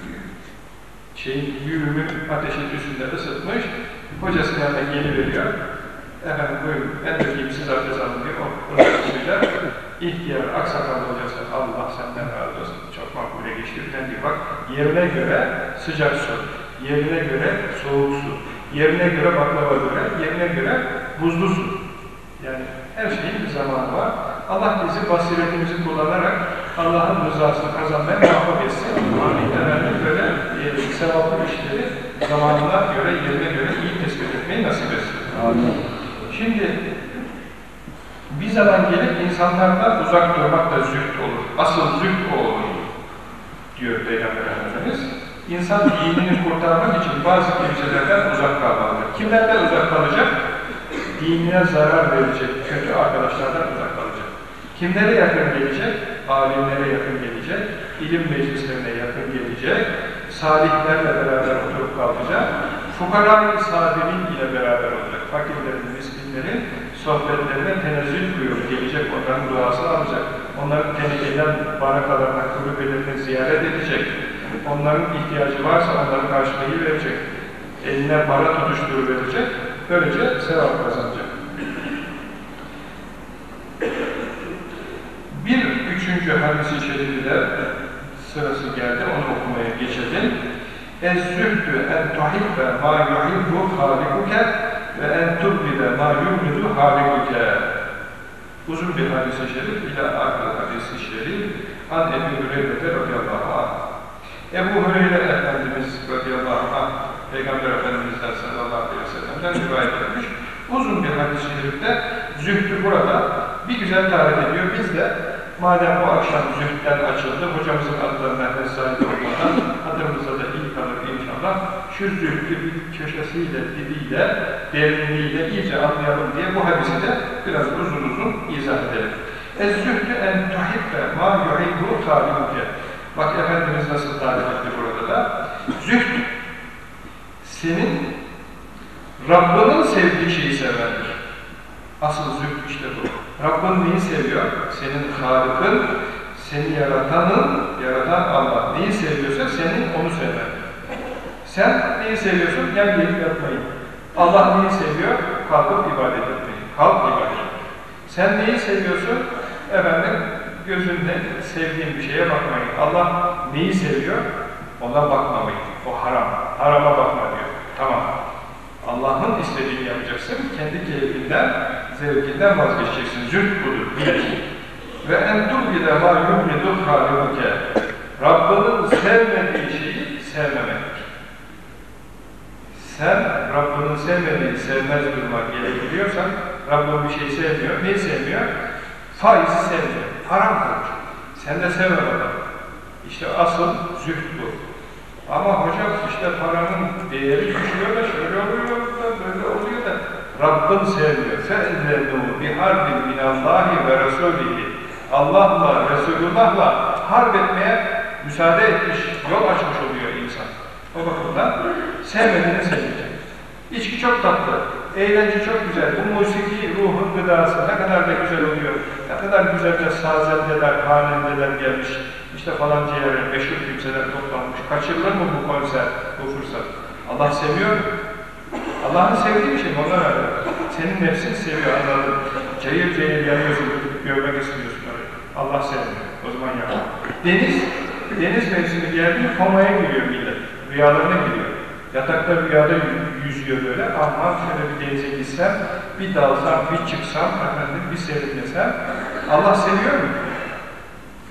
şeyin yürümü ateşin üstünde ısıtmış, hocasının yanına geliveriyor. Efendim buyurun, ben de diyeyim siz abdest alın diye o hocasıyla ihtiyar aksakallı hocası, Allah senden razı olsun, çok makbule geçti. Ben diyor bak, yerine göre sıcak su, yerine göre soğuk su, yerine göre baklava göre, yerine göre buzlu su. Yani her şeyin bir zamanı var. Allah bizi basiretimizi kullanarak Allah'ın rızasını kazanmaya muvaffak etsin. Efendim böyle e, sevaplı işleri zamanına göre, yerine göre iyi tespit etmeyi nasip etsin. Amin. Şimdi bir zaman gelip insanlardan uzak durmak da zühd olur. Asıl zühd o olur diyor Peygamber Efendimiz. İnsan dinini kurtarmak için bazı kimselerden uzak kalmalıdır. Kimlerden uzak kalacak? Dinine zarar verecek, kötü arkadaşlardan uzak kalacak. Kimlere yakın gelecek? Alimlere yakın gelecek, ilim meclislerine yakın gelecek, salihlerle beraber oturup kalacak, fukara-i sabirin ile beraber olacak. Fakirlerin, miskinlerin sohbetlerine tenezzül duyuyor, gelecek, onların duasını alacak, onların tehlikeden barakalarına, kulübelerine ziyaret edecek, onların ihtiyacı varsa onların karşılığı verecek, eline para tutuşturuverecek, böylece sevap kazanacak. Bir üçüncü hadis-i şerifde sırası geldi, onu okumaya geçelim. Ez-zühdü en tuhibbe ma yuhibbu halikuke ve en tubgide ma yubgidu halikuke. Uzun bir hadis-i şerif, ila akıl hadis-i şerif, an Ebu Hüreyre'de radıyallahu anh. Ebu Hüreyre Efendimiz radıyallahu anh, Peygamber Efendimiz'den sallallahu aleyhi ve sellem'den rivayet etmiş. Uzun bir hadis-i şerifte zühdü burada bir güzel tarif ediyor. Biz de madem bu akşam zühdden açıldı, hocamızın adlarına vesayet olmadan adımıza da iyi kalır inşallah. Şu zühdü bir köşesiyle, dibiyle, derinliğiyle iyice anlayalım diye bu hadisi de biraz uzun uzun izah edelim. Ez-zühdü en tuhibbe ma yuhibbu talibuke. Bak Efendimiz nasıl tarif etti burada da. Zühd, senin Rabbinin sevdiği şeyi severdir. Asıl zühd işte bu. Rabbin neyi seviyor? Senin Halık'ın, seni yaratanın, yaratan Allah neyi seviyorsa senin onu sever. Sen neyi seviyorsun? Gel gelip yapmayın. Allah neyi seviyor? Kalkıp ibadet etmeyi. Kalk ibadet etmeyi. Sen neyi seviyorsun? Efendim, gözünde sevdiğin bir şeye bakmayın. Allah neyi seviyor? Ona bakmamayın. O haram. Harama bakma diyor. Tamam. Allah'ın istediğini yapacaksın. Kendi keyfinden, zevkinden vazgeçeceksin. Zühd budur. Bir. Ve en tubgide ma yubgidu halikuke. Rabbinin sevmediği şeyi sevmemektir. Sen Rabbinin sevmediği, sevmez duruma gelebiliyorsan, Rabbin bir şey sevmiyor. Neyi sevmiyor? Faizi sevmiyor. Haram kılır. Sen de sevme bakalım. İşte asıl zühd bu. Ama hocam işte paranın değeri düşüyor da şöyle oluyor da böyle oluyor da Rabbin sevmiyor. فَاَذَّنُوا بِحَرْبٍ مِنَ اللّٰهِ وَرَسُولِهِ Allah'la, Resulullah'la harp etmeye müsaade etmiş, yol açmış oluyor insan. O bakımdan sevmediğini sevecek. İçki çok tatlı, eğlence çok güzel. Bu musiki ruhun gıdası ne kadar da güzel oluyor. Ne kadar güzel de sazendeler, hanendeler gelmiş. İşte falanca yere meşhur kimseler toplanmış. Kaçırılır mı bu konser, bu fırsat? Allah seviyor mu? Allah'ın sevdiği bir şey mi? Ondan öyle. Senin nefsin seviyor, anladın. Cayır cayır yanıyorsun, görmek istiyorsun öyle. Allah sevmiyor. O zaman yapma. Deniz, deniz mevsimi geldi, komaya giriyor millet. Rüyalarına giriyor. Yatakta rüyada yüzüyor böyle. Aman şöyle bir denize gitsem, bir dalsam, bir çıksam, efendim, bir serinlesem. Allah seviyor mu?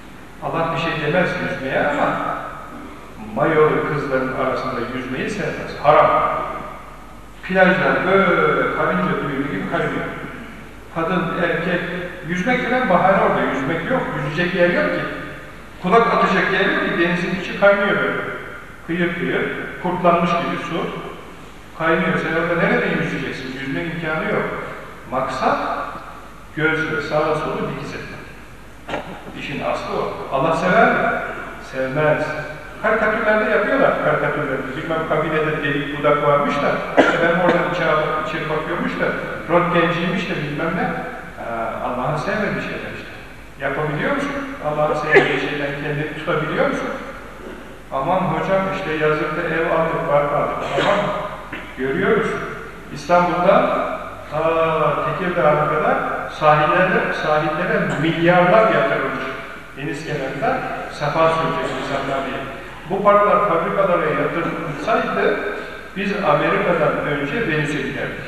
Allah bir şey demez yüzmeye ama mayolu kızların arasında yüzmeyi sevmez. Haram. Plajlar böyle karınca düğünü gibi kaynıyor. Kadın, erkek, yüzmek falan bahane orada. Yüzmek yok, yüzecek yer yok ki. Kulak atacak yer yok ki, denizin içi kaynıyor böyle. Kıyır kıyır, kurtlanmış gibi su kaynıyor. Sen orada nereden yüzeceksin? Yüzme imkanı yok. Maksat, gözle sağa solu dikiz etmek. İşin aslı o. Allah sever mi? Sevmez. Karikatürlerde yapıyorlar karikatürlerde. Bilmem kabilede delik budak varmış da, efendim oradan içeri, içeri bakıyormuş da, röntgenciymiş de bilmem ne. Allah'ın sevmediği şeyler işte. Yapabiliyor musun? Allah'ın sevmediği şeyden kendini tutabiliyor musun? Aman hocam işte yazıkta ev aldık, var aldık. Aman görüyoruz. İstanbul'da ta Tekirdağ'a kadar sahillere, sahillere milyarlar yatırılmış. Deniz kenarında sefa sürecek insanlar diye. Bu paralar fabrikalara yatırılsaydı biz Amerika'dan önce Venüs'e giderdik.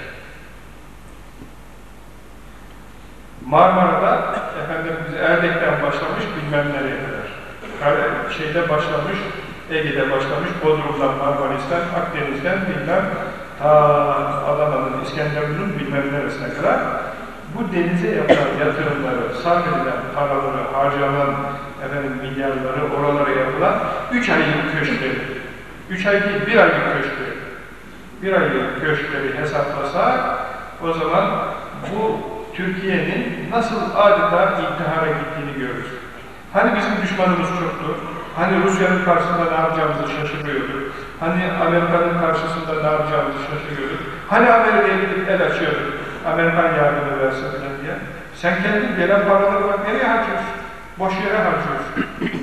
Marmara'da efendim Erdek'ten başlamış bilmem nereye kadar. Şeyde başlamış, Ege'de başlamış, Bodrum'dan, Marmaris'ten, Akdeniz'den bilmem ta Adana'nın, İskenderun'un bilmem neresine kadar bu denize yapılan yatırımları, sarf edilen paraları, harcanan efendim milyarları, oralara yapılan üç aylık köşkleri, üç ay değil, bir aylık köşkleri, bir aylık köşkleri hesaplasak, o zaman bu Türkiye'nin nasıl adeta intihara gittiğini görürüz. Hani bizim düşmanımız çoktu, hani Rusya'nın karşısında ne yapacağımızı şaşırıyorduk, hani Amerika'nın karşısında ne yapacağımızı şaşırıyorduk, hani Amerika'ya gidip el açıyorduk, Amerikan yardımı versin falan diye. Sen kendin gelen paraları bak nereye harcıyorsun? Boş yere harcıyorsun.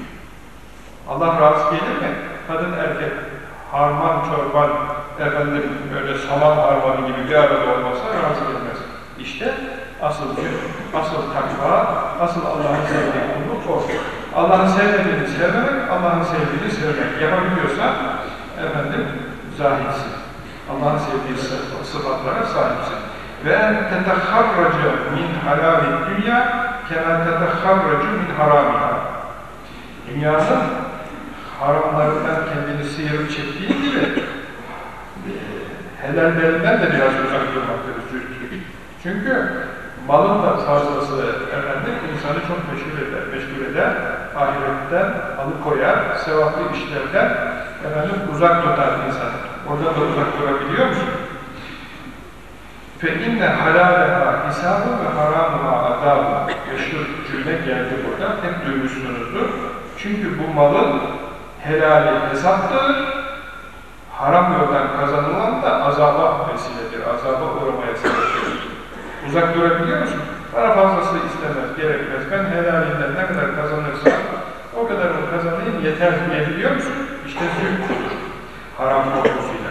Allah razı gelir mi? Kadın erkek, harman çorban, efendim böyle saman harmanı gibi bir arada olmasa razı gelmez. İşte asıl asıl takva, asıl Allah'ın sevdiği kulluk o. Allah'ın sevmediğini sevmemek, Allah'ın sevdiğini sevmek. Yapabiliyorsan efendim zahitsin. Allah'ın sevdiği sıfatlara sahipsin. Ve en teteharraca min halâli dünya kemâ teteharracu min harâmiha. Dünyanın haramlarından kendini sıyırıp çektiği gibi e, helallerinden de biraz uzak durmaktadır. Çünkü malın da fazlası efendim insanı çok meşgul eder, meşgul eder, ahiretten alıkoyar, sevaplı işlerden efendim uzak tutar insanı. Orada da uzak durabiliyor musun? فَاِنَّ حَلَالَهَا حِسَابٌ وَحَرَامُهَا عَذَابٌ. Meşhur cümle geldi burada, hep duymuşsunuzdur. Çünkü bu malın helali hesaptır, haram yoldan kazanılan da azaba vesiledir, azaba uğramaya sebeptir. Uzak durabiliyor musun? Bana fazlası istemez, gerekmez. Ben helalinden ne kadar kazanırsam o kadarını kazanayım yeter diyebiliyor musun? İşte zülk budur, haram korkusuyla.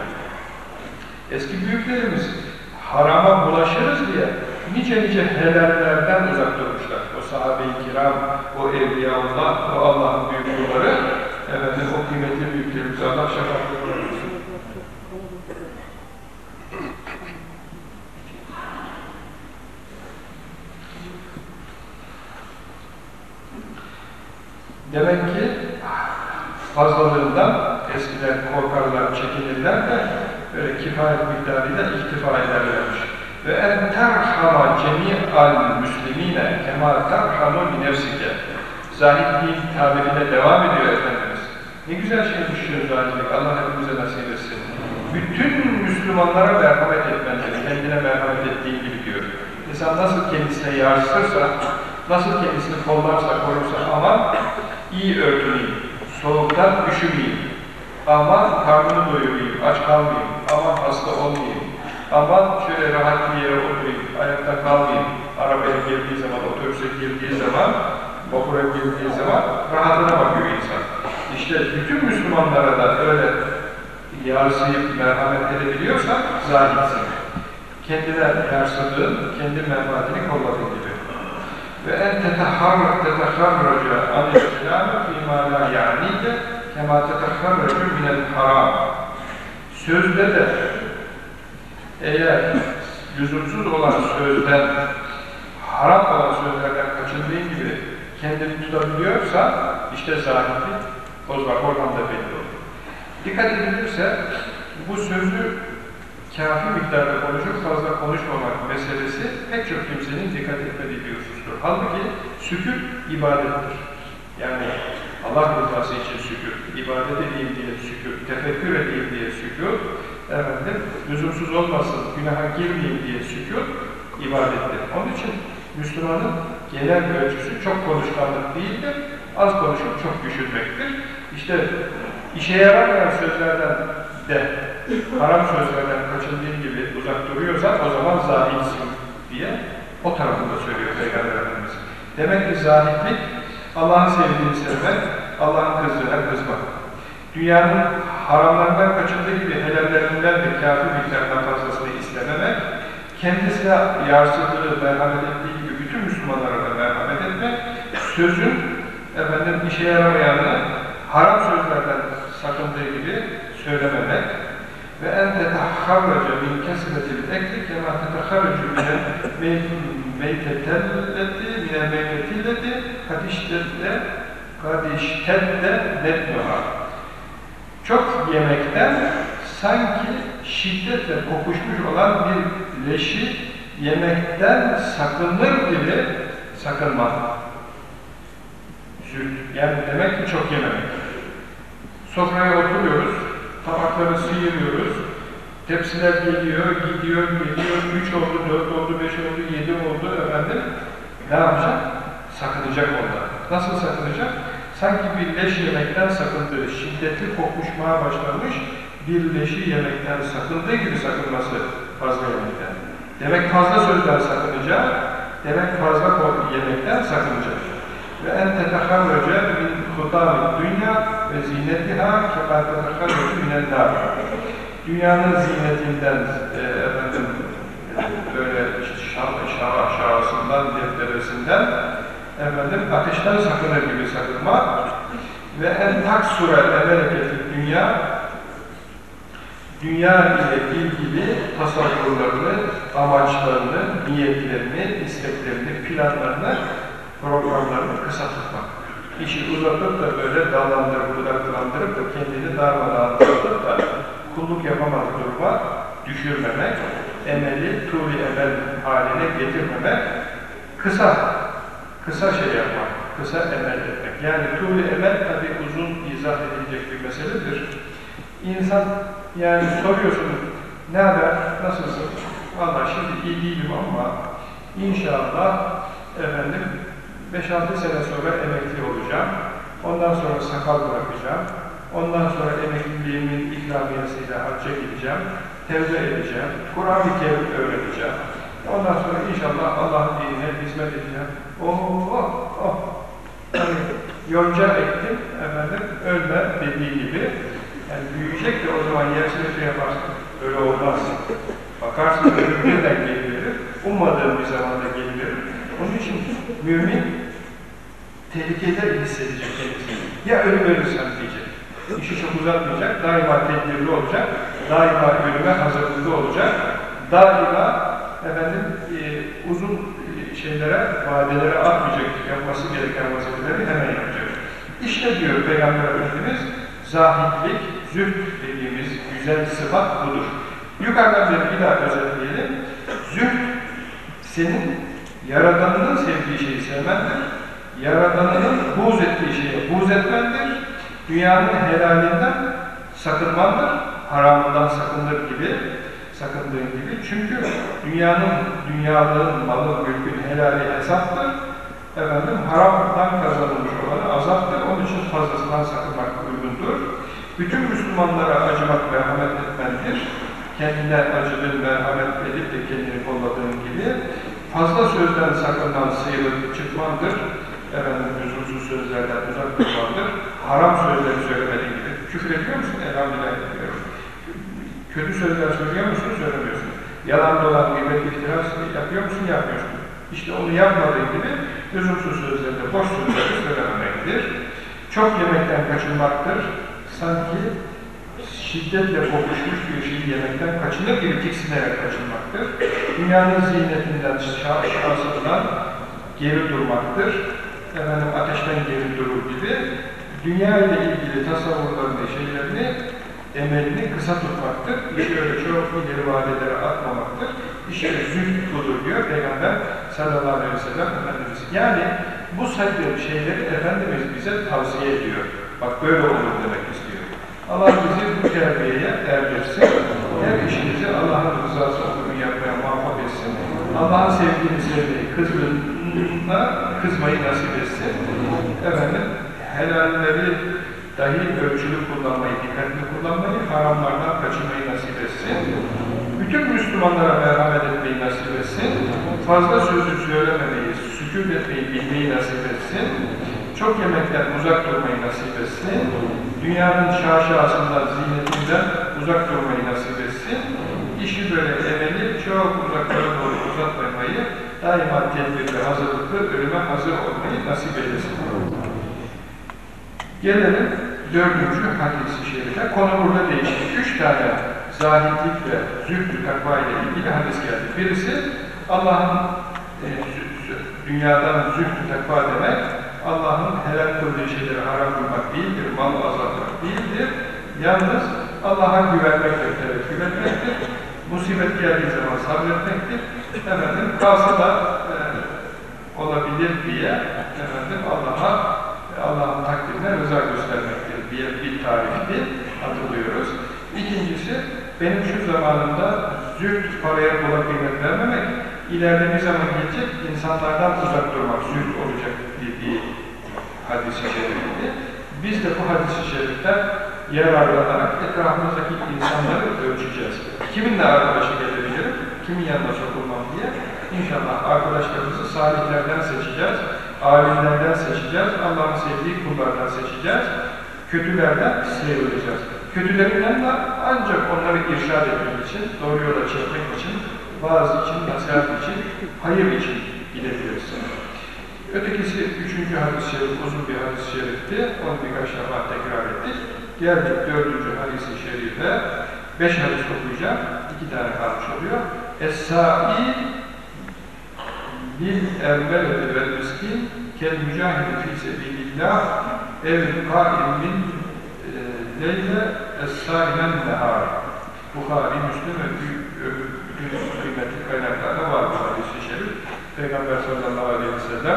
Eski büyüklerimiz harama bulaşırız diye nice nice helallerden uzak durmuşlar. O sahabe-i kiram, o evliyaullah, o Allah'ın büyük kulları, efendim o kıymetli büyüklerimize Allah şefaatleri versin. Demek ki fazlalığından eskiden korkarlar, çekinirler de böyle kifayet miktarıyla iktifa ederlermiş. Ve en terhama cemi'al müslimine kema terhamu bi nefsike. Zahidliğin tabirine devam ediyor Efendimiz. Ne güzel şey düşüyor zahidlik. Allah hepimize nasip etsin. Bütün Müslümanlara merhamet etmelidir. Kendine merhamet ettiği gibi diyor. İnsan nasıl kendisine yarsırsa, nasıl kendisini kollarsa, korursa aman iyi örtüneyim, soğuktan üşümeyeyim, aman karnını doyurayım, aç kalmayayım, aman hasta olmayayım, aman şöyle rahat bir yere oturayım, ayakta kalmayayım, arabaya girdiği zaman, otobüse girdiği zaman, vapura girdiği zaman rahatına bakıyor insan. İşte bütün Müslümanlara da öyle yarsıyıp merhamet edebiliyorsan zahitsin. Kendine yarsıdığın, kendi menfaatini kolladığın gibi. Ve en teteharraca teteharraca anil-İslam'ı fîmâ lâ ya'nîke kemâ teteharracu minel haram. Sözde de eğer lüzumsuz olan sözden, haram olan sözlerden kaçındığın gibi kendini tutabiliyorsa İşte zahitlik, o zaman oradan da belli olur. Dikkat edilirse, bu sözü kâfi miktarda konuşup fazla konuşmamak meselesi pek çok kimsenin dikkat etmediği bir husustur. Halbuki sükût ibadettir. Yani Allah rızası için sükût, ibadet edeyim diye sükût, tefekkür edeyim diye sükût, efendim, lüzumsuz olmasın, günaha girmeyeyim diye sükût ibadettir. Onun için Müslümanın genel ölçüsü çok konuşkanlık değildir, az konuşup çok düşünmektir. İşte işe yaramayan sözlerden de, haram sözlerden kaçındığın gibi uzak duruyorsan o zaman zahitsin diye o tarafında söylüyor Peygamber Efendimiz. Demek ki zahitlik, Allah'ın sevdiğini sevmek, Allah'ın kızdığına kızmak. Dünyanın haramlarından kaçındığı gibi helallerinden de kâfi miktardan fazlasını istememek, kendisine yarsıdığı, merhamet ettiği gibi bütün Müslümanlara da merhamet etmek, sözün efendim işe yaramayanı haram sözlerden sakındığı gibi söylememek ve en tetahharraca min kesretil ekli kema tetahharracu minen meytetelleti minen meytetilleti kadiştedde kadiştedde netnuha. Çok yemekten sanki şiddetle kokuşmuş olan bir leşi yemekten sakınır gibi sakınmak. Yani demek ki çok yememek. Sofraya oturuyoruz, tabakları sıyırıyoruz, tepsiler geliyor, gidiyor, geliyor, üç oldu, dört oldu, beş oldu, yedi oldu efendim. Ne yapacak? Sakınacak ondan. Nasıl sakınacak? Sanki bir leş yemekten sakındığı, şiddetli kokuşmaya başlamış bir leşi yemekten sakındığı gibi sakınması fazla yemekten. Demek fazla sözden sakınacak, demek fazla yemekten sakınacak. Ve en tetehharraca min hutâmi dünya ve zinetiha kemâ tetehharraca minen nâr. Dünyanın zinetinden, e, efendim, böyle şah şahısından, defteresinden, efendim, ateşten sakınır gibi sakınmak ve en taksura emeleketi dünya, dünya ile ilgili tasavvurlarını, amaçlarını, niyetlerini, isteklerini, planlarını, programlarını kısa tutmak. İşi uzatıp da böyle dallandırıp, budaklandırıp da kendini darmadağın tutup da kulluk yapamaz duruma düşürmemek, emeli tuğli emel haline getirmemek, kısa, kısa şey yapmak, kısa emel etmek. Yani tuğli emel tabi uzun izah edilecek bir meseledir. İnsan, yani soruyorsun, ne haber, nasılsın? Vallahi şimdi iyi değilim ama inşallah efendim beş altı sene sonra emekli olacağım. Ondan sonra sakal bırakacağım. Ondan sonra emekliliğimin ikramiyesiyle hacca gideceğim. Tevbe edeceğim. Kur'an-ı Kerim öğreneceğim. Ondan sonra inşallah Allah'ın dinine hizmet edeceğim. Oh, oh, oh. Yani yonca ektim, efendim, ölme dediği gibi. Yani büyüyecek de o zaman yersine şey yaparsın. Öyle olmaz. Bakarsın ölüm birden geliverir. Ummadığım bir zamanda geliverir. Onun için mümin tehlikede hissedecek kendisini. Ya ölüm ölürsen diyecek. İşi çok uzatmayacak, daima tedbirli olacak, daima ölüme hazırlıklı olacak, daima efendim e, uzun şeylere, vadelere atmayacak, yapması gereken vazifeleri hemen yapacak. İşte diyor Peygamber Efendimiz, zahitlik, zühd dediğimiz güzel sıfat budur. Yukarıdan bir daha özetleyelim. Zühd, senin Yaradanının sevdiği şeyi sevmendir, Yaradanının buğz ettiği şeye buğz etmendir, dünyanın helalinden sakınmandır, haramından sakındır gibi, sakındığın gibi. Çünkü dünyanın, dünyalığın, malın, mülkün helali hesaptır, efendim, haramdan kazanılmış olanı azaptır, onun için fazlasından sakınmak uygundur. Bütün Müslümanlara acımak, merhamet etmendir, kendine acıdığın, merhamet edip de kendini kolladığın gibi, fazla sözden sakından sıyrılıp çıkmandır, efendim, lüzumsuz sözlerden uzak durmandır, haram sözleri söylemediğin gibi. Küfür ediyor musun? Elhamdülillah ediyorum. Kötü sözler söylüyor musun? Söylemiyorsun. Yalan dolan, gıybet, ihtiras yapıyor musun? Yapmıyorsun. İşte onu yapmadığın gibi lüzumsuz sözlerde boş sözleri söylememektir. Çok yemekten kaçınmaktır. Sanki şiddetle kokuşmuş bir şeyi yemekten kaçınır gibi tiksinerek kaçınmaktır. Dünyanın ziynetinden, şahsından geri durmaktır. efendim, ateşten geri durur gibi dünya ile ilgili tasavvurlarını, şeylerini, emelini kısa tutmaktır. İşi öyle çok ileri vadelere atmamaktır. İşte zühd budur diyor Peygamber sallallahu aleyhi ve sellem Efendimiz. Yani bu saydığım şeyleri Efendimiz bize tavsiye ediyor. Bak böyle olur demek istiyor. Allah bizi bu terbiyeye erdirsin. Her işimizi Allah'ın rızası uygun yapmaya muvaffak etsin. Allah'ın sevdiğini sevmeyi, kızgınına kızmayı nasip etsin. Efendim, helalleri dahi ölçülü kullanmayı, dikkatli kullanmayı, haramlardan kaçınmayı nasip etsin. Bütün Müslümanlara merhamet etmeyi nasip etsin. Fazla sözü söylememeyi, sükût etmeyi bilmeyi nasip etsin. Çok yemekten uzak durmayı nasip etsin. Dünyanın şaşasından, ziynetinden uzak durmayı nasip etsin. İşi böyle emeli çok uzaklara doğru uzatmamayı, daima tedbirli, hazırlıklı, ölüme hazır olmayı nasip eylesin. Gelelim dördüncü hadis-i şerife. Konu burada değişti. Üç tane zahitlik ve zühd-ü takva ile ilgili hadis geldi. Birisi Allah'ın e, dünyadan zühd-ü takva demek, Allah'ın helal kıldığı şeyleri haram kılmak değildir, mal azaltmak değildir. Yalnız Allah'a güvenmektir, tevekkül etmektir. Musibet geldiği zaman sabretmektir. Efendim, kalsa da e, olabilir diye efendim Allah'a, Allah'ın takdirine rıza göstermektir diye bir tarifti, hatırlıyoruz. İkincisi, benim şu zamanımda zühd, paraya bula kıymet vermemek, ileride bir zaman gelecek, insanlardan uzak durmak, zühd olacak dediği hadis-i şerifti. Biz de bu hadis-i şeriften yararlanarak etrafımızdaki insanları ölçeceğiz. Kiminle arkadaşlık edebilirim, kimin yanına sokulmam diye. İnşallah arkadaşlarımızı salihlerden seçeceğiz, alimlerden seçeceğiz, Allah'ın sevdiği kullardan seçeceğiz, kötülerden sıyrılacağız. Kötülerinden de ancak onları irşad etmek için, doğru yola çekmek için, vaaz için, nasihat için, hayır için gidebilirsin. Ötekisi üçüncü hadis-i şerif, uzun bir hadis-i şerifti. Onu birkaç defa tekrar ettik. Geldik dördüncü hadis-i şerife. Beş hadis okuyacağım. İki tane kalmış oluyor. Es-sâ'i lil evveleti vel miskin kel mücahidi fî sebîlillâh evl kâim min leyle es-sâilen nehâr. Bukhari, Müslüm ve bütün kıymetli kaynaklarda var bu hadis-i şerif. Peygamber sallallahu aleyhi ve sellem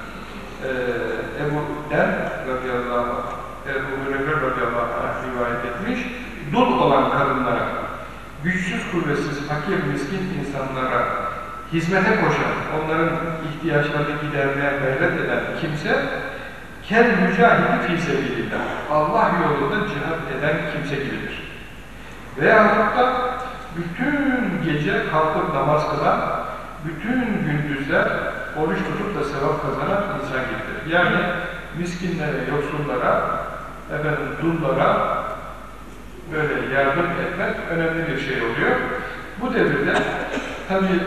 e, Ebu Der radıyallahu anh, Ebu Hureyre radıyallahu anh rivayet etmiş, dul olan kadınlara, güçsüz, kuvvetsiz, fakir, miskin insanlara hizmete koşan, onların ihtiyaçlarını gidermeye gayret eden kimse, kel mücahidi fî sebîlillah, Allah yolunda cihat eden kimse gibidir. Veyahut da bütün gece kalkıp namaz kılan, bütün gündüzler oruç tutup da sevap kazanan insan gibidir. Yani miskinlere, yoksullara, efendim, dullara böyle yardım etmek önemli bir şey oluyor. Bu devirde tabii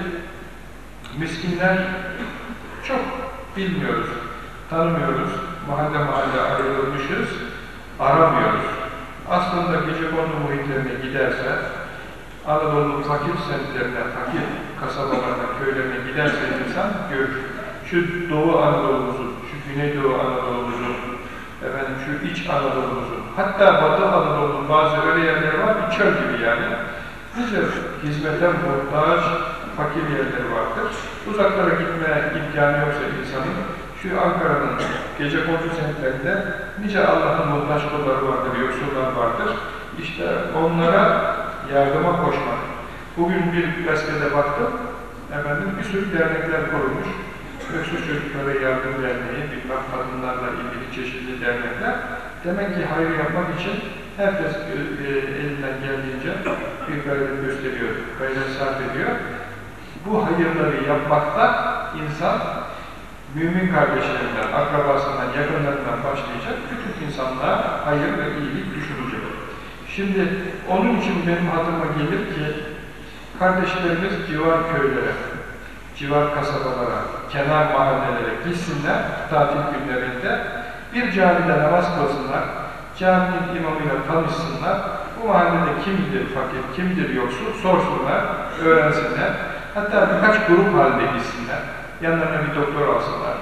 miskinler çok bilmiyoruz, tanımıyoruz, mahalle mahalle ayrılmışız, aramıyoruz. Aslında gecekondu muhitlerine giderse, Anadolu'nun fakir semtlerine, fakir kasabalarına, köylerine giderse insan görür. Şu Doğu Anadolu'muzun, şu Güneydoğu Anadolu'muzun, efendim şu İç Anadolu'muzun, hatta Batı Anadolu'nun bazı öyle yerleri var, bir çöl gibi yani. Nice hizmete muhtaç, fakir yerleri vardır. Uzaklara gitmeye imkanı yoksa insanın, şu Ankara'nın gecekondu semtlerinde nice Allah'ın muhtaç kulları vardır, yoksullar vardır. İşte onlara yardıma koşmak. Bugün bir gazetede baktım, efendim bir sürü dernekler kurulmuş. Öksüz Çocuklara Yardım Derneği, bilmem kadınlarla ilgili çeşitli dernekler. Demek ki hayır yapmak için herkes e, e, elinden geldiğince bir gayret gösteriyor, gayret sarf ediyor. Bu hayırları yapmakta insan, mümin kardeşlerinden, akrabasından, yakınlarından başlayacak, bütün insanlığa hayır ve iyilik düşünecek. Şimdi onun için benim adıma gelir ki kardeşlerimiz civar köylere, civar kasabalara, kenar mahallelere gitsinler tatil günlerinde, bir camide namaz kılsınlar, caminin imamıyla tanışsınlar, bu mahallede kimdir fakir, kimdir yoksul sorsunlar, öğrensinler, hatta birkaç grup halinde gitsinler, yanlarına bir doktor alsınlar,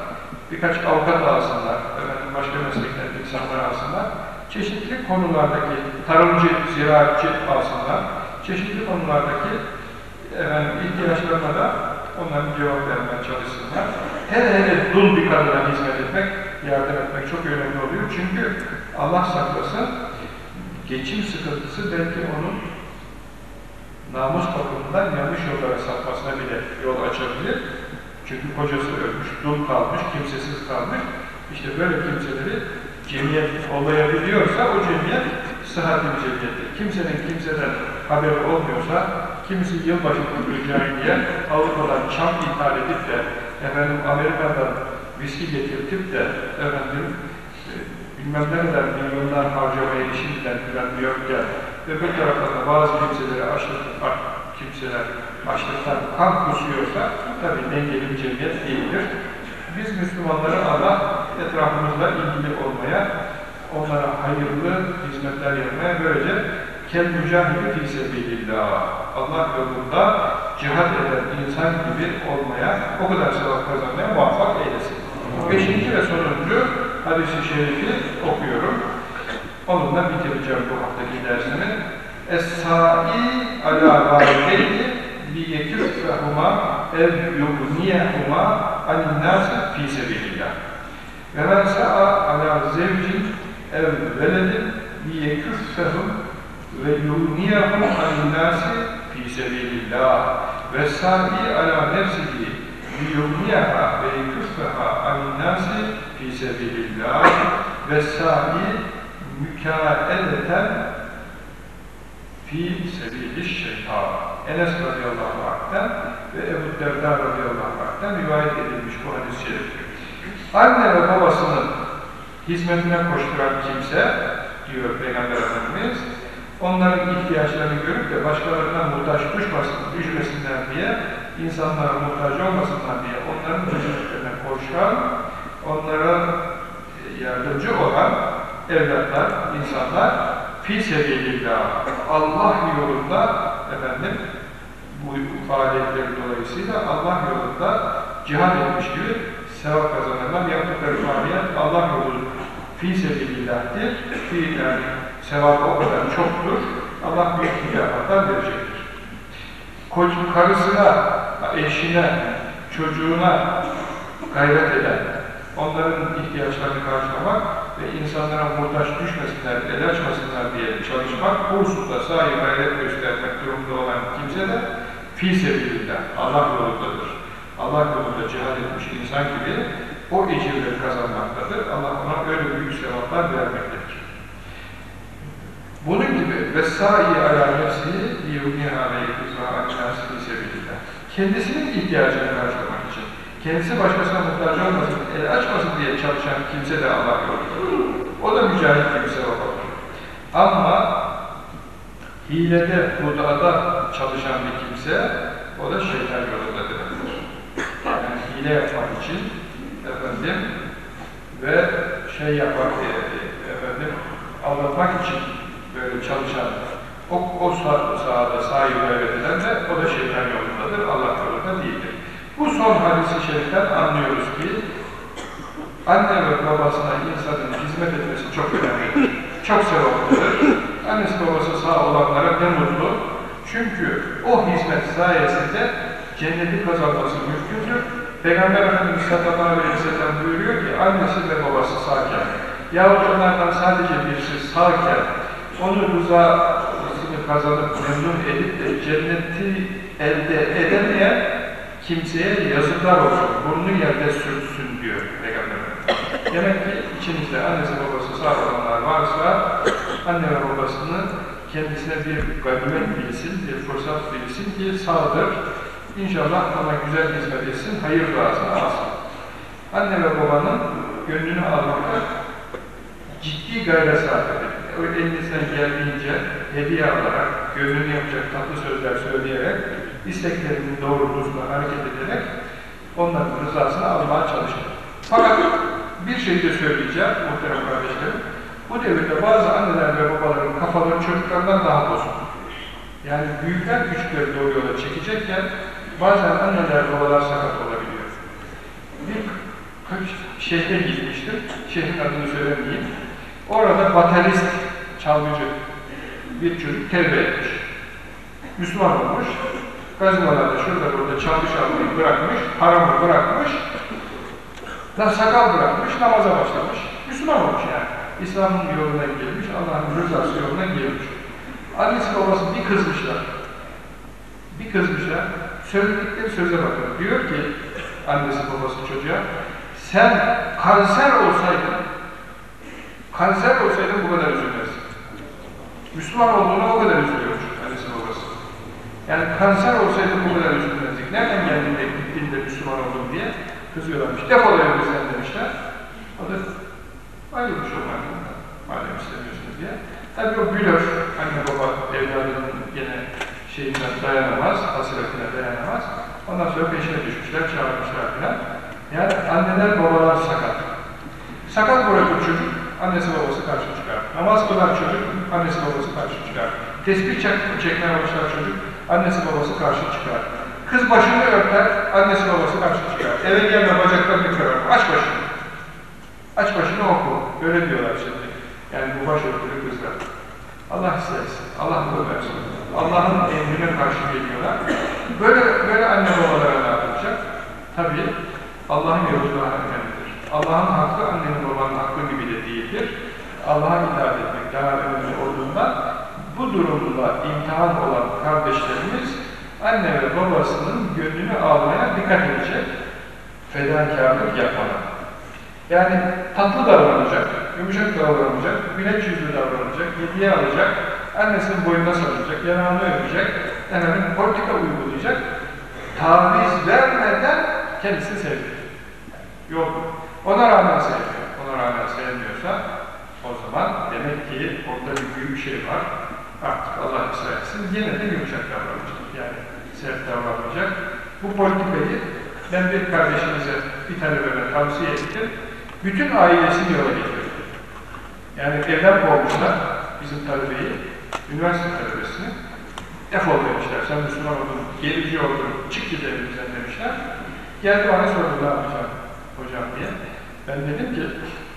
birkaç avukat alsınlar, efendim başka mesleklerde insanlar alsınlar, çeşitli konulardaki tarımcı, ziraatçı alsınlar, çeşitli konulardaki efendim, ihtiyaçlarına da onların cevap vermeye çalışsınlar. Hele hele dul bir kadına hizmet etmek, yardım etmek çok önemli oluyor. Çünkü Allah saklasın, geçim sıkıntısı belki onun namus bakımından yanlış yollara sapmasına bile yol açabilir. Çünkü kocası ölmüş, dul kalmış, kimsesiz kalmış. İşte böyle kimseleri cemiyet ollayabiliyorsa o cemiyet sıhhatli bir cemiyettir. Kimsenin kimseden haberi olmuyorsa, kimisi yılbaşı kutlayacağım diye Avrupa'dan çam ithal edip de, efendim Amerika'dan viski getirtip de, efendim e, bilmem ne kadar milyonlar harcamaya şimdiden planlıyorken, öbür taraftan da bazı kimseleri açlık, kimseler açlıktan kan kusuyorsa, tabii dengeli bir cemiyet değildir. Biz Müslümanları Allah etrafımızla ilgili olmaya, onlara hayırlı hizmetler yapmaya, böylece kel mücahidi fî sebîlillâh, Allah yolunda cihad eden insan gibi olmaya, o kadar sevap kazanmaya muvaffak eylesin. Beşinci ve sonuncu hadis-i şerifi okuyorum. Onunla bitireceğim bu haftaki dersimi. Es-sâ'i alâ vâideyni liyeküffehumâ ev yugniyehumâ anin-nâsi fî sebîlillâh. Ve men sa'a alâ zevcin ev veledin liyeküffehum ve yugniyehum anin-nâsi fî sebîlillâh. Ve sâ'i alâ nefsihi liyugniyeha ve yeküffeha anin-nâsi fî sebîlillâh. Ve sâ'i mükâedeten fî sebîliş-şeytân. Enes radıyallahu anh'ten ve Ebu Derda radıyallahu anh'ten rivayet edilmiş bu hadis-i şerif. Anne ve babasının hizmetine koşturan kimse, diyor Peygamber Efendimiz, onların ihtiyaçlarını görüp de başkalarına muhtaç düşmesin, düşmesinler diye, insanlara muhtaç olmasınlar diye onların hizmetlerine koşan, onlara yardımcı olan evlatlar, insanlar fî sebîlillâh, Allah yolunda efendim bu faaliyetleri dolayısıyla Allah yolunda cihad etmiş gibi sevap kazanırlar. Yaptıkları faaliyet Allah yolu fî sebîlillâh'tir. Fî yani sevabı o kadar çoktur. Allah büyük mükafatlar verecektir. Koç, karısına, eşine, çocuğuna gayret eden, onların ihtiyaçlarını karşılamak ve insanlara muhtaç düşmesinler, el açmasınlar diye çalışmak, bu hususla sahi gayret göstermek durumunda olan kimse de fî sebîlillâh, Allah yolundadır. Allah yolunda cihad etmiş insan gibi o ecirleri kazanmaktadır. Allah ona öyle büyük sevaplar vermektedir. Bunun gibi vessâi alâ nefsihi liyugniha ve yekûzâ annâsi fî sebîlillâh. Kendisinin ihtiyacını karşılamak için, kendisi başkasına muhtaç olmasın, el açmasın diye çalışan kimse de Allah yolundadır. O da mücahit gibi sevap alır. Ama hilede, hudada çalışan bir kimse, o da şeytan yolundadır. Yani hile yapmak için efendim ve şey yapmak, efendim aldatmak için böyle çalışan, o, o sahada sahibi gayret eden de o da şeytan yolundadır, Allah yolunda değildir. Bu son hadis-i şeriften anlıyoruz ki anne ve babasına insanın hizmet etmesi çok önemlidir, çok sevaplıdır. Annesi babası sağ olanlara ne mutlu. Çünkü o hizmet sayesinde cenneti kazanması mümkündür. Peygamber Efendimiz sallallahu aleyhi ve sellem buyuruyor ki annesi ve babası sağken yahut onlardan sadece birisi sağken onu rızasını kazanıp memnun edip de cenneti elde edemeyen kimseye yazıklar olsun, burnunu yerde sürtsün diyor Peygamber Efendimiz. Demek ki içinizde annesi babası sağ olanlar varsa anne ve babasının kendisine bir ganimet bilsin, bir fırsat bilsin ki sağdır. İnşallah ona güzel hizmet etsin, hayır duasını alsın. Anne ve babanın gönlünü almakta ciddi gayret sarf edin. O elinizden geldiğince hediye alarak, gönlünü yapacak tatlı sözler söyleyerek, isteklerinin doğrultusunda hareket ederek onların rızasını almaya çalışın. Fakat bir şey de söyleyeceğim muhterem kardeşlerim. Bu devirde bazı anneler ve babaların kafaları çocuklardan daha bozuk. Yani büyükler küçükleri doğru yola çekecekken bazen anneler babalar sakat olabiliyor. Bir şehre gitmiştim, şehrin adını söylemeyeyim. Orada baterist, çalgıcı bir çocuk terbiye etmiş. Müslüman olmuş, gazinolarda şurada burada çalgı çalmayı bırakmış, haramı bırakmış, sakal bırakmış, namaza başlamış. Müslüman olmuş yani. İslam'ın yoluna gelmiş, Allah'ın rızası yoluna gelmiş. Annesi babası bir kızmışlar. Bir kızmışlar. Söyledikleri söze bakın. Diyor ki annesi babası çocuğa, sen kanser olsaydın, kanser olsaydın bu kadar üzülmezsin. Müslüman olduğuna o kadar üzülüyormuş annesi babası. Yani kanser olsaydın bu kadar üzülmezdik. Nereden geldin de gittin de Müslüman oldun diye kızıyorlarmış. Defol evimizden demişler. O da ayrılmış onlardan, madem istemiyorsunuz diye. Tabii o blöf, anne baba evladının gene şeyinden dayanamaz, hasretine dayanamaz. Ondan sonra peşine düşmüşler, çağırmışlar filan. Yani anneler babalar sakat. Sakat bırakır çocuk, annesi babası karşı çıkar. Namaz kılar çocuk, annesi babası karşı çıkar. Tesbih çek çekmeye başlar çocuk, annesi babası karşı çıkar. Kız başını örter, annesi babası karşı çıkar. Eve gelme bacaklarını kırar, aç başını. Aç başını oku. Böyle diyorlar şimdi. Yani bu başörtülü kızlar. Allah istersin. Allah bunu versin. Allah'ın emrine karşı geliyorlar. Böyle böyle anne babalara ne yapacak? Tabii Allah'ın yolu daha önemlidir. Allah'ın hakkı annenin babanın hakkı gibi de değildir. Allah'a itaat etmek daha önemli olduğundan bu durumda imtihan olan kardeşlerimiz anne ve babasının gönlünü almaya dikkat edecek. Fedakarlık yapmadan. Yani tatlı davranacak, yumuşak davranacak, güneş yüzlü davranacak, hediye alacak, annesinin boynuna sarılacak, yanağını öpecek, efendim, politika uygulayacak, taviz vermeden kendisini sevdirir. Yok. Ona rağmen sevmiyor. Ona rağmen sevmiyorsa o zaman demek ki orada bir büyük şey var. Artık Allah ısrar etsin, yine de yumuşak davranacak. Yani sert davranacak. Bu politikayı ben bir kardeşimize, bir talebeme tavsiye ettim. Bütün ailesini yola getirdi. Yani evden kovmuşlar bizim talebeyi, üniversite talebesini. Defol demişler, sen Müslüman oldun, gerici oldun, çık git evimizden demişler. Geldi bana sordu, ne yapacağım hocam diye. Ben dedim ki,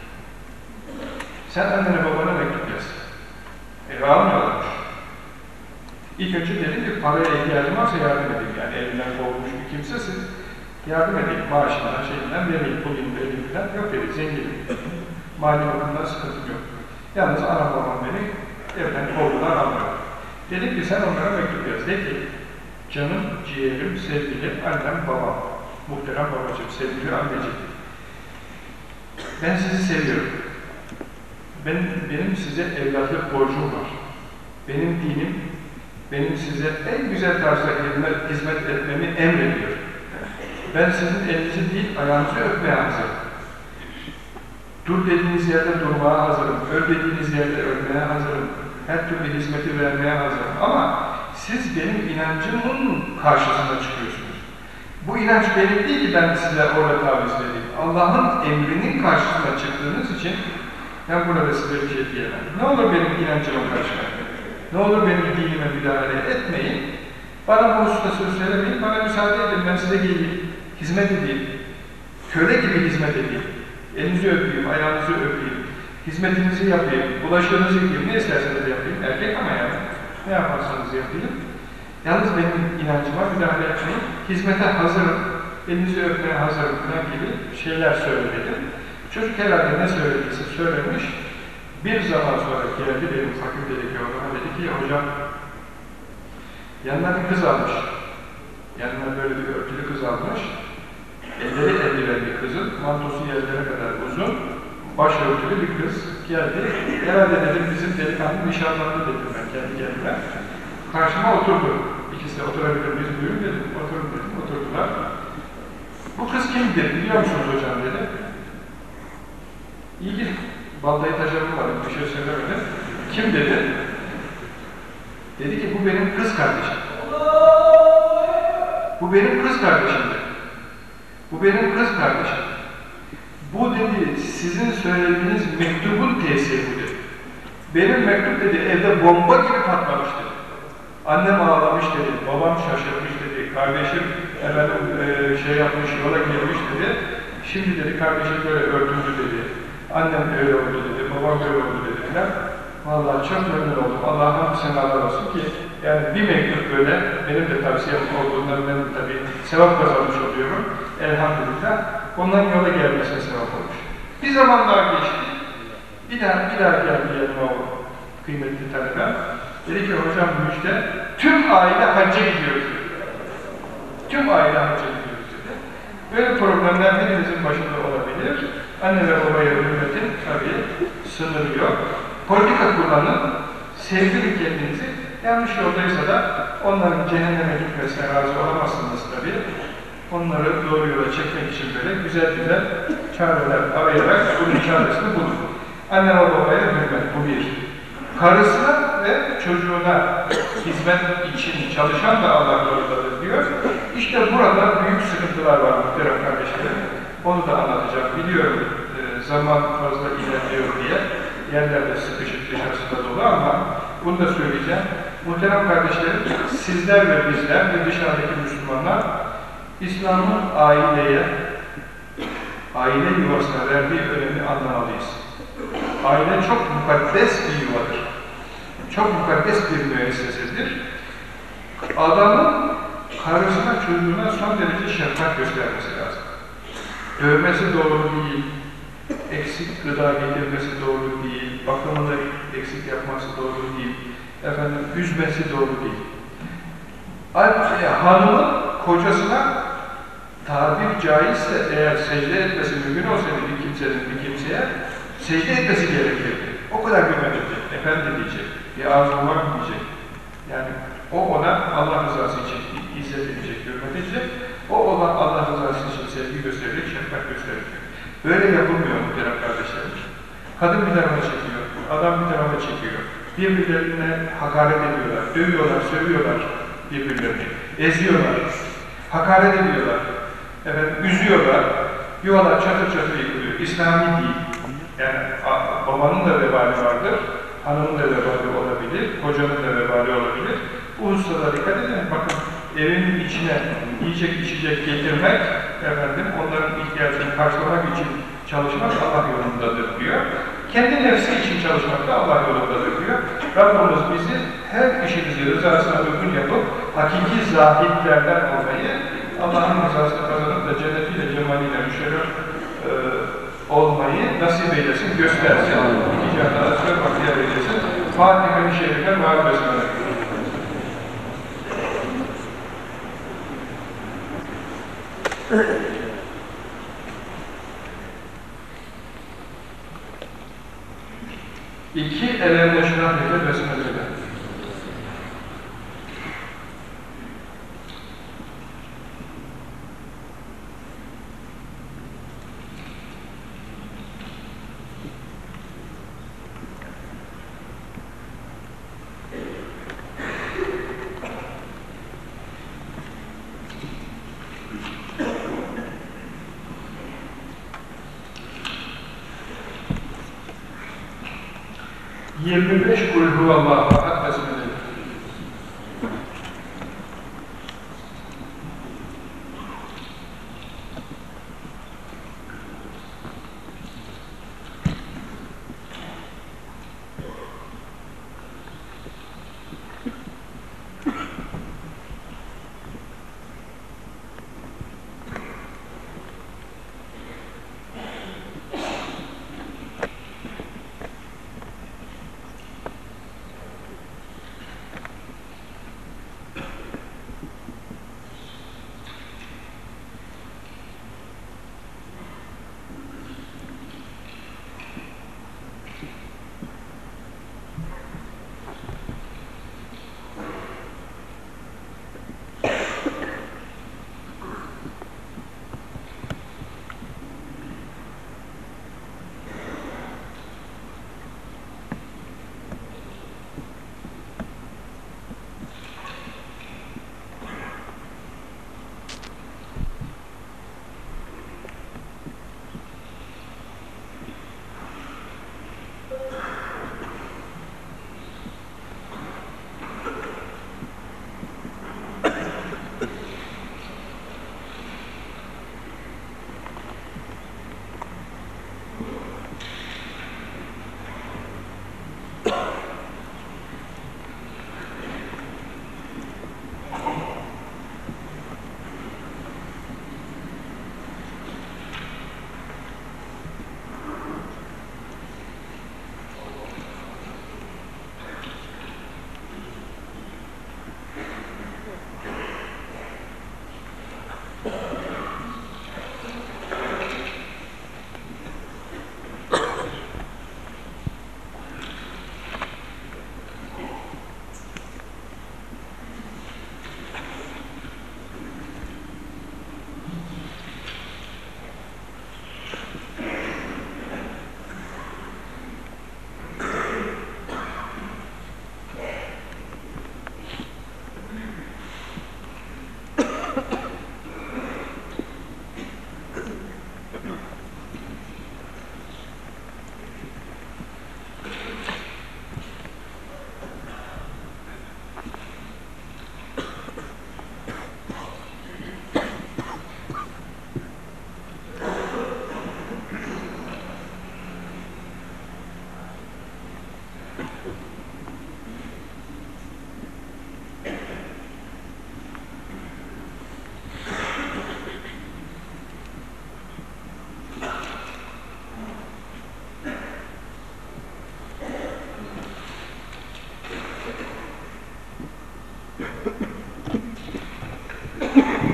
sen annene babana mektup yaz. Eve almıyorlarmış. İlk önce dedim ki, paraya ihtiyacım varsa yardım edeyim. Yani evinden kovulmuş bir kimsesin. Yardım edeyim, maaşından, şeyinden vereyim, bulayım, vereyim falan. Yok dedi, zenginim. Mali bakımdan sıkıntım yok. Yalnız anam babam beni evden kovdular, almıyor. Dedim ki sen onlara mektup yaz. De ki, canım, ciğerim, sevgilim, annem, babam. Muhterem babacığım, sevgili anneciğim. Ben sizi seviyorum. Ben, benim size evlatlık borcum var. Benim dinim, benim size en güzel tarzda hizmet, hizmet etmemi emrediyor. Ben sizin elinizi değil, ayağınızı öpmeye hazırım. Dur dediğiniz yerde durmaya hazırım. Öl dediğiniz yerde ölmeye hazırım. Her türlü hizmeti vermeye hazırım. Ama siz benim inancımın karşısında çıkıyorsunuz. Bu inanç benim değil ki ben size orada taviz vereyim. Allah'ın emrinin karşısına çıktığınız için ben burada size bir şey diyemem. Ne olur benim inancıma karşıma. Ne olur benim dinime müdahale etmeyin. Bana bu hususta söz söylemeyin. Bana müsaade edin. Ben size geleyim. Hizmet edeyim. Köle gibi hizmet edeyim. Elinizi öpeyim, ayağınızı öpeyim. Hizmetinizi yapayım, bulaşığınızı yıkayayım. Ne isterseniz yapayım. Erkek ama yani. Ne yaparsanız yapayım. Yalnız benim inancıma müdahale etmeyin. Hizmete hazırım. Elinizi öpmeye hazırım falan gibi şeyler söyledim. Çocuk herhalde ne söylediyse söylemiş. Bir zaman sonra geldi benim fakültedeki odama, dedi ki hocam yanına bir kız almış. Yanına böyle bir örtülü kız almış. Elleri eldivenli kızın, mantosu yerlere kadar uzun, başörtülü bir kız geldi. Herhalde dedim bizim delikanlı nişanlandı dedim ben kendi kendime. Karşıma oturdu. İkisi de oturabilir miyiz buyurun dedim. Oturun dedim, oturdular. Bu kız kimdir biliyor musunuz hocam dedi. İyi ki baldayı taşırmadım, bir şey söylemedim. Kim dedi? Dedi ki bu benim kız kardeşim. Bu benim kız kardeşimdi. Bu benim kız kardeşim. Bu dedi sizin söylediğiniz mektubun tesiri bu dedi. Benim mektup dedi evde bomba gibi patlamış dedi. Annem ağlamış dedi, babam şaşırmış dedi, kardeşim efendim e, şey yapmış, yola girmiş dedi. Şimdi dedi kardeşim böyle öldürdü dedi. Annem öyle oldu dedi, babam böyle oldu dedi filan. Vallahi çok memnun oldum. Allah'ım senalar olsun ki yani bir mektup böyle benim de tavsiyem olduğundan ben de tabii sevap kazanmış oluyorum. Elhamdülillah. Onların yola gelmesine sevap olmuş. Bir zaman daha geçti. Bir daha, bir daha geldi yanıma o kıymetli talebem. Dedi ki hocam müjde, tüm aile hacca gidiyoruz dedi. Tüm aile hacca gidiyoruz dedi. Böyle problemler hepimizin başında olabilir. Anne ve babaya hürmetin tabii sınırı yok. Politika kullanın, sevdirin kendinizi. Yanlış yoldaysa da onların cehenneme gitmesine razı olamazsınız tabii. Onları doğru yola çekmek için böyle güzel güzel çareler arayarak bunun çaresini bulun. Anne ve babaya hürmet, bu bir. Karısına ve çocuğuna hizmet için çalışan da Allah yolundadır diyor. İşte burada büyük sıkıntılar var muhterem kardeşlerim. Onu da anlatacağım. Biliyorum e, zaman fazla ilerliyor diye. Yerlerde sıkışık dışarısında dolu ama bunu da söyleyeceğim. Muhterem kardeşlerim, sizler ve bizler ve dışarıdaki Müslümanlar İslam'ın aileye, aile yuvasına verdiği önemi anlamalıyız. Aile çok mukaddes bir yuvadır. Çok mukaddes bir müessesedir. Adamın karısına, çocuğuna son derece şefkat göstermesi lazım. Dövmesi doğru değil, eksik gıda getirmesi doğru değil, bakımını eksik yapması doğru değil, efendim üzmesi doğru değil. Hanımın kocasına tabir caizse eğer secde etmesi mümkün olsaydı bir kimsenin bir kimseye secde etmesi gerekirdi. O kadar hürmet edecek, efendi diyecek, bir arzular diyecek. Yani o ona Allah rızası için izzet edecek, hürmet edecek. O ona Allah rızası için sevgi gösterecek, şefkat gösterecek. Böyle yapılmıyor muhterem kardeşlerim. Kadın bir tarafa çekiyor, adam bir tarafa çekiyor. Birbirlerine hakaret ediyorlar, dövüyorlar, sövüyorlar birbirlerini, eziyorlar, hakaret ediyorlar, efendim, üzüyorlar, yuvalar çatır çatır yıkılıyor. İslami değil. Yani babanın da vebali vardır, hanımın da vebali olabilir, kocanın da vebali olabilir. Bu hususlara dikkat edin. Bakın evin içine yiyecek içecek getirmek, efendim, onların ihtiyacını karşılamak için çalışmak Allah yolundadır diyor. Kendi nefsi için çalışmak da Allah yolundadır diyor. Rabbimiz bizi her işimizi rızasına uygun yapıp hakiki zahitlerden olmayı, Allah'ın rızasını kazanıp da cennetiyle, cemaliyle müşerref e, olmayı nasip eylesin, göstersin. İki canlara söz bahtiyar eylesin. Fatiha-i Şerife vaat besmele. İki elem neşrah nefes besmele. yirmi beş kul huvallahu ahad besmele.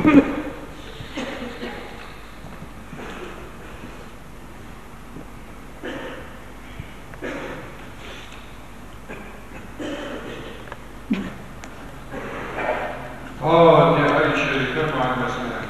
Fatiha-i Şerife mahallesine.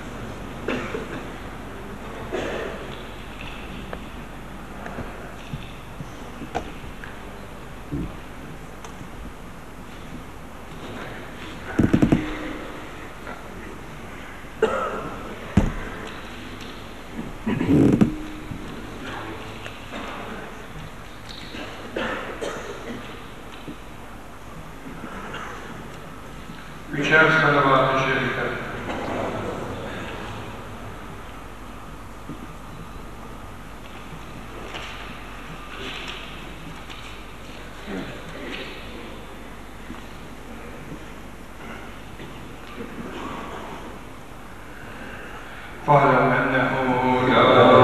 Üçer salavat-ı şerife. فَاعْلَمْ أَنَّهُ لَا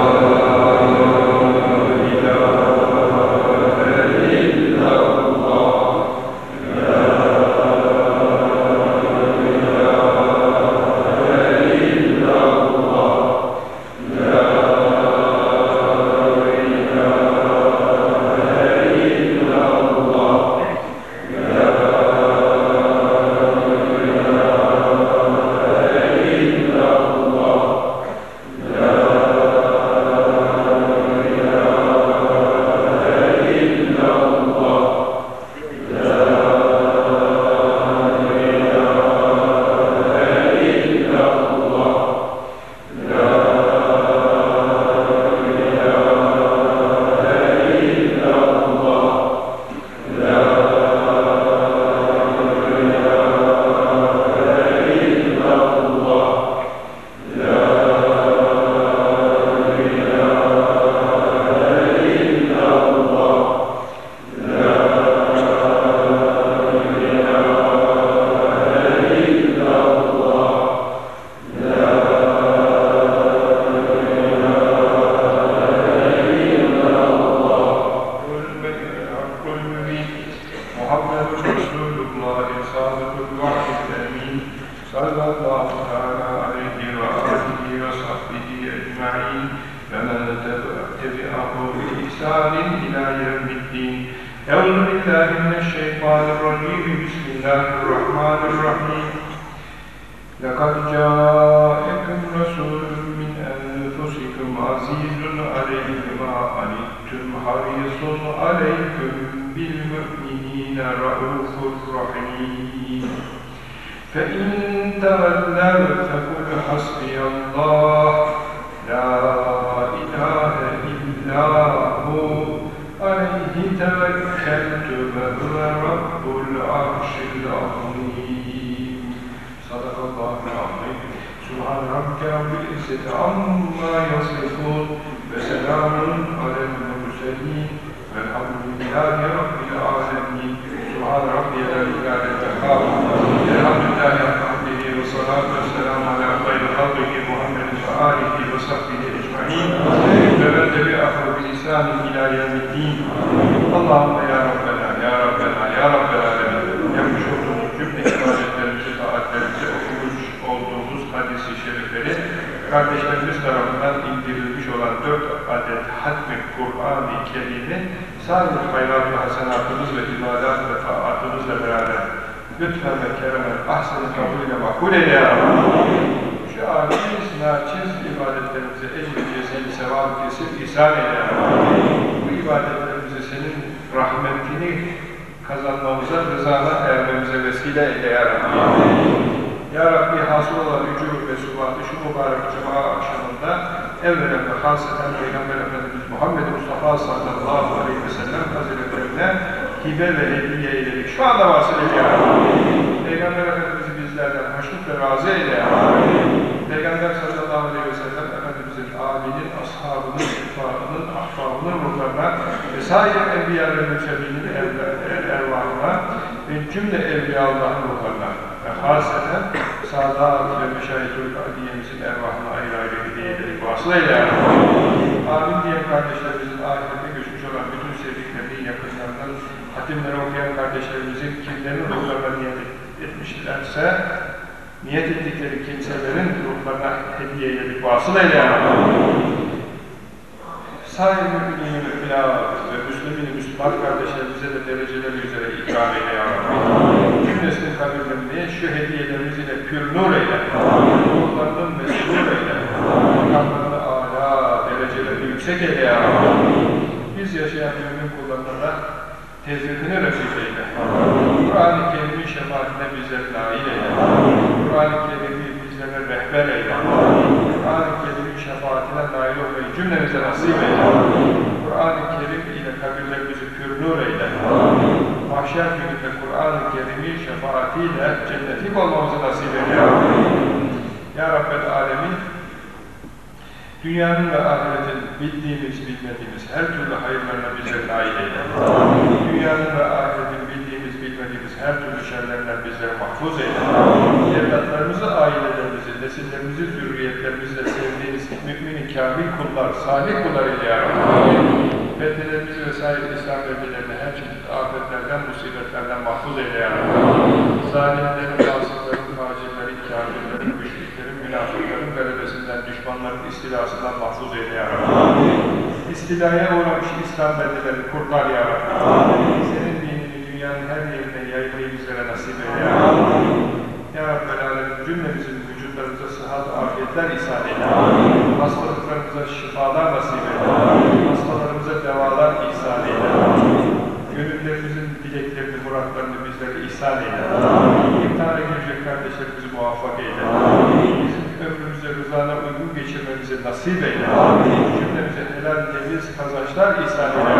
لَقَدْ جَاءَكُمْ رَسُولٌ مِّنْ أَنفُسِكُمْ عَزِيزٌ عَلَيْهِ مَا عَنِتُّمْ حَرِيصٌ عَلَيْكُمْ بِالْمُؤْمِنِينَ رَءُوفٌ رَحِيمٌ فَإِن تَوَلَّوْا فَقُلْ حَسْبِيَ اللَّهُ لَا إِلَٰهَ إِلَّا هُوَ عَلَيْهِ تَوَكَّلْتُ وَهُوَ رَبُّ الْعَرْشِ الْعَظِيمِ صدق الله العظيم سبحان ربك رب العزة عما يصفون وسلام على المرسلين والحمد لله رب العالمين سبحان ربي الذي لا يتخاف الحمد لله وحمده والصلاة والسلام على خير خلقه محمد وآله وصحبه أجمعين ومن تبعهم بلسان إلى يوم الدين اللهم يا ربنا يا ربنا يا رب العالمين yapmış olduğumuz cümle ibadetlerimizi, taatlerimizi, okumuş olduğumuz hadis-i şerifleri kardeşlerimiz tarafından indirilmiş olan dört adet hatmi Kur'an-ı Kerim'i sadece hayrat-ı hasenatımız ve ibadat ve taatımızla beraber lütfen ve keremen ahsen-i kabulüne makbul eyle ya Rabbi. Şu aciz, naçiz ibadetlerimize ecr-i cezil, sevab-ı kesir ihsan eyle ya Rabbi. Bu ibadetlerimize senin rahmetini kazanmamıza, rızana ermemize vesile eyle ya Rabbi. Ya Rabbi hasıl olan ücur ve subatı şu mübarek cuma akşamında evvelen ve haseten Peygamber Efendimiz Muhammed Mustafa sallallahu aleyhi ve sellem Hazretlerine hibe ve hediye eyledik. Şu anda vasıl eyle ya Rabbi. Peygamber Efendimiz'i bizlerden hoşnut ve razı eyle ya Rabbi. Peygamber sallallahu aleyhi ve sellem Efendimiz'in âlinin, ashabının, şifâının, ahbabının ruhlarına ve sair enbiya ve mürselinin ervahına ve cümle evliya Allah'ın ruhlarına ve haseten Sadat ve Meşahit-ül Adiyemizin ervahına ayrı ayrı hediye ederek vasıl eyle ya Rabbi. Amin diyen kardeşlerimizin ahirete göçmüş olan bütün sevdiklerinin yakınlarından hatimleri okuyan kardeşlerimizin kimlerin ruhlarına niyet etmişlerse niyet ettikleri kimselerin ruhlarına hediyeleri vasıl eyle ya Rabbi. Sair müminin, müminat ve Müslümin, Müslüman kardeşlerimize de dereceleri üzere ikram eyle ya Rabbi. Cümlesinin kabirlerini şu hediyelerimiz ile pür nur eyle. Ruhlarının mesrur eyle. Makamlarını âlâ, derecelerini yüksek eyle ya Rabbi. Biz yaşayan mümin kullarına da tezgâtine nasip eyle. Kur'an-ı Kerim'in şefaatine bizleri nail eyle. Kur'an-ı Kerim'i bizlere rehber eyle. Kur'an-ı Kerim'in şefaatine nail olmayı cümlemize nasip eyle. Kur'an-ı Kerim ile kabirlerimizi pür-nur eyle. Mahşer gününde Kur'an-ı Kerim'in şefaatiyle cennetlik olmamızı nasip eyle. Ya Rabbel Alemin, dünyanın ve ahiretin bildiğimiz, bilmediğimiz her türlü hayırlarına bizleri nail eyle. Dünyanın ve ahiretin bildiğimiz, bilmediğimiz her türlü şerlerden bizleri mahfuz eyle. Evlatlarımızı, ailelerimizi, nesillerimizi, zürriyetlerimizle sevdiğiniz mümin-i kamil kullar, salih kullar eyle ya Rabbi. Beldelerimizi vesaire İslam beldelerini her çeşit afetlerden, musibetlerden mahfuz eyle ya Rabbi. Zalimlerin, fasıkların, facirlerin, kâfirlerin, müşriklerin, münafıkların galebesinden, düşmanların istilasından mahfuz eyle ya Rabbi. İstilaya uğramış İslam beldelerini kurtar ya Rabbi. Senin dinini dünyanın her yerine yaymayı bizlere nasip eyle ya Rabbi. Ya Rabbel Alemin, cümlemizin vücutlarımıza sıhhat, afiyetler ihsan eyle. Hastalıklarımıza şifalar nasip eyle. Hastalarımıza devalar ihsan eyle. Gönüllerimizin dileklerini, muratlarını bizlere ihsan eyle. İmtihana girecek kardeşlerimizi muvaffak eyle. Bizim ömrümüze rızana uygun geçirmemizi nasip eyle. Cümlemize helal, temiz kazançlar ihsan eyle.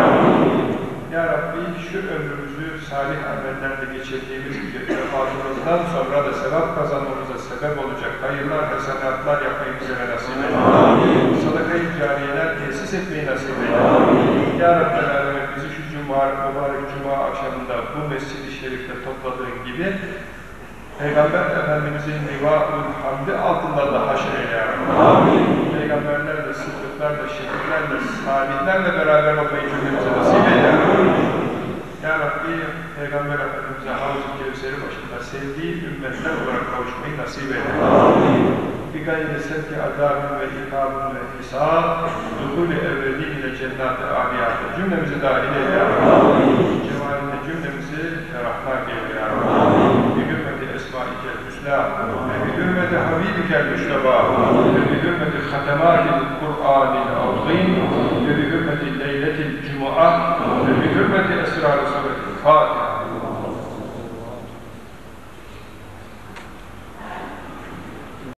Ya Rabbi, şu ömrümüzü salih amellerle geçirdiğimiz gibi vefatımızdan sonra da sevap kazanmamıza sebep olacak hayırlar, hasenatlar yapmayı bizlere nasip eyle. Sadaka-i cariyeler tesis etmeyi nasip eyle. Ya Rabbi, bizi şu cuma, mübarek cuma akşamında bu mescid-i şerifte topladığın gibi Peygamber Efendimizin Liva-ül Hamdi altında da haşr eyle ya Rabbi. Peygamberlerle, sıddıklarla, şehitlerle, salihlerle beraber olmayı cümlemize nasip eyle ya Rabbi. Ya Rabbi, Peygamber Efendimiz'e Havuz-u Kevseri başında sevdiği ümmetler olarak kavuşmayı nasip eyle. Bir gayri sevki adabın ve ikabın ve hisab, dukul-i evveli ile cennet-i aliyatı cümlemizi dahil eyle ya Rabbi. Cemalinde cümlemizi ferahlar eyle ya Rabbi. Bir hürmeti esma-i hüsnâ ve bir hürmeti habib-i müştebâ ve bir hürmeti hatemâtil Kur'an-il azîm ve bir hürmeti leyletil cumu'a ve bir hürmeti esrâr-ı sâbetil Fatiha.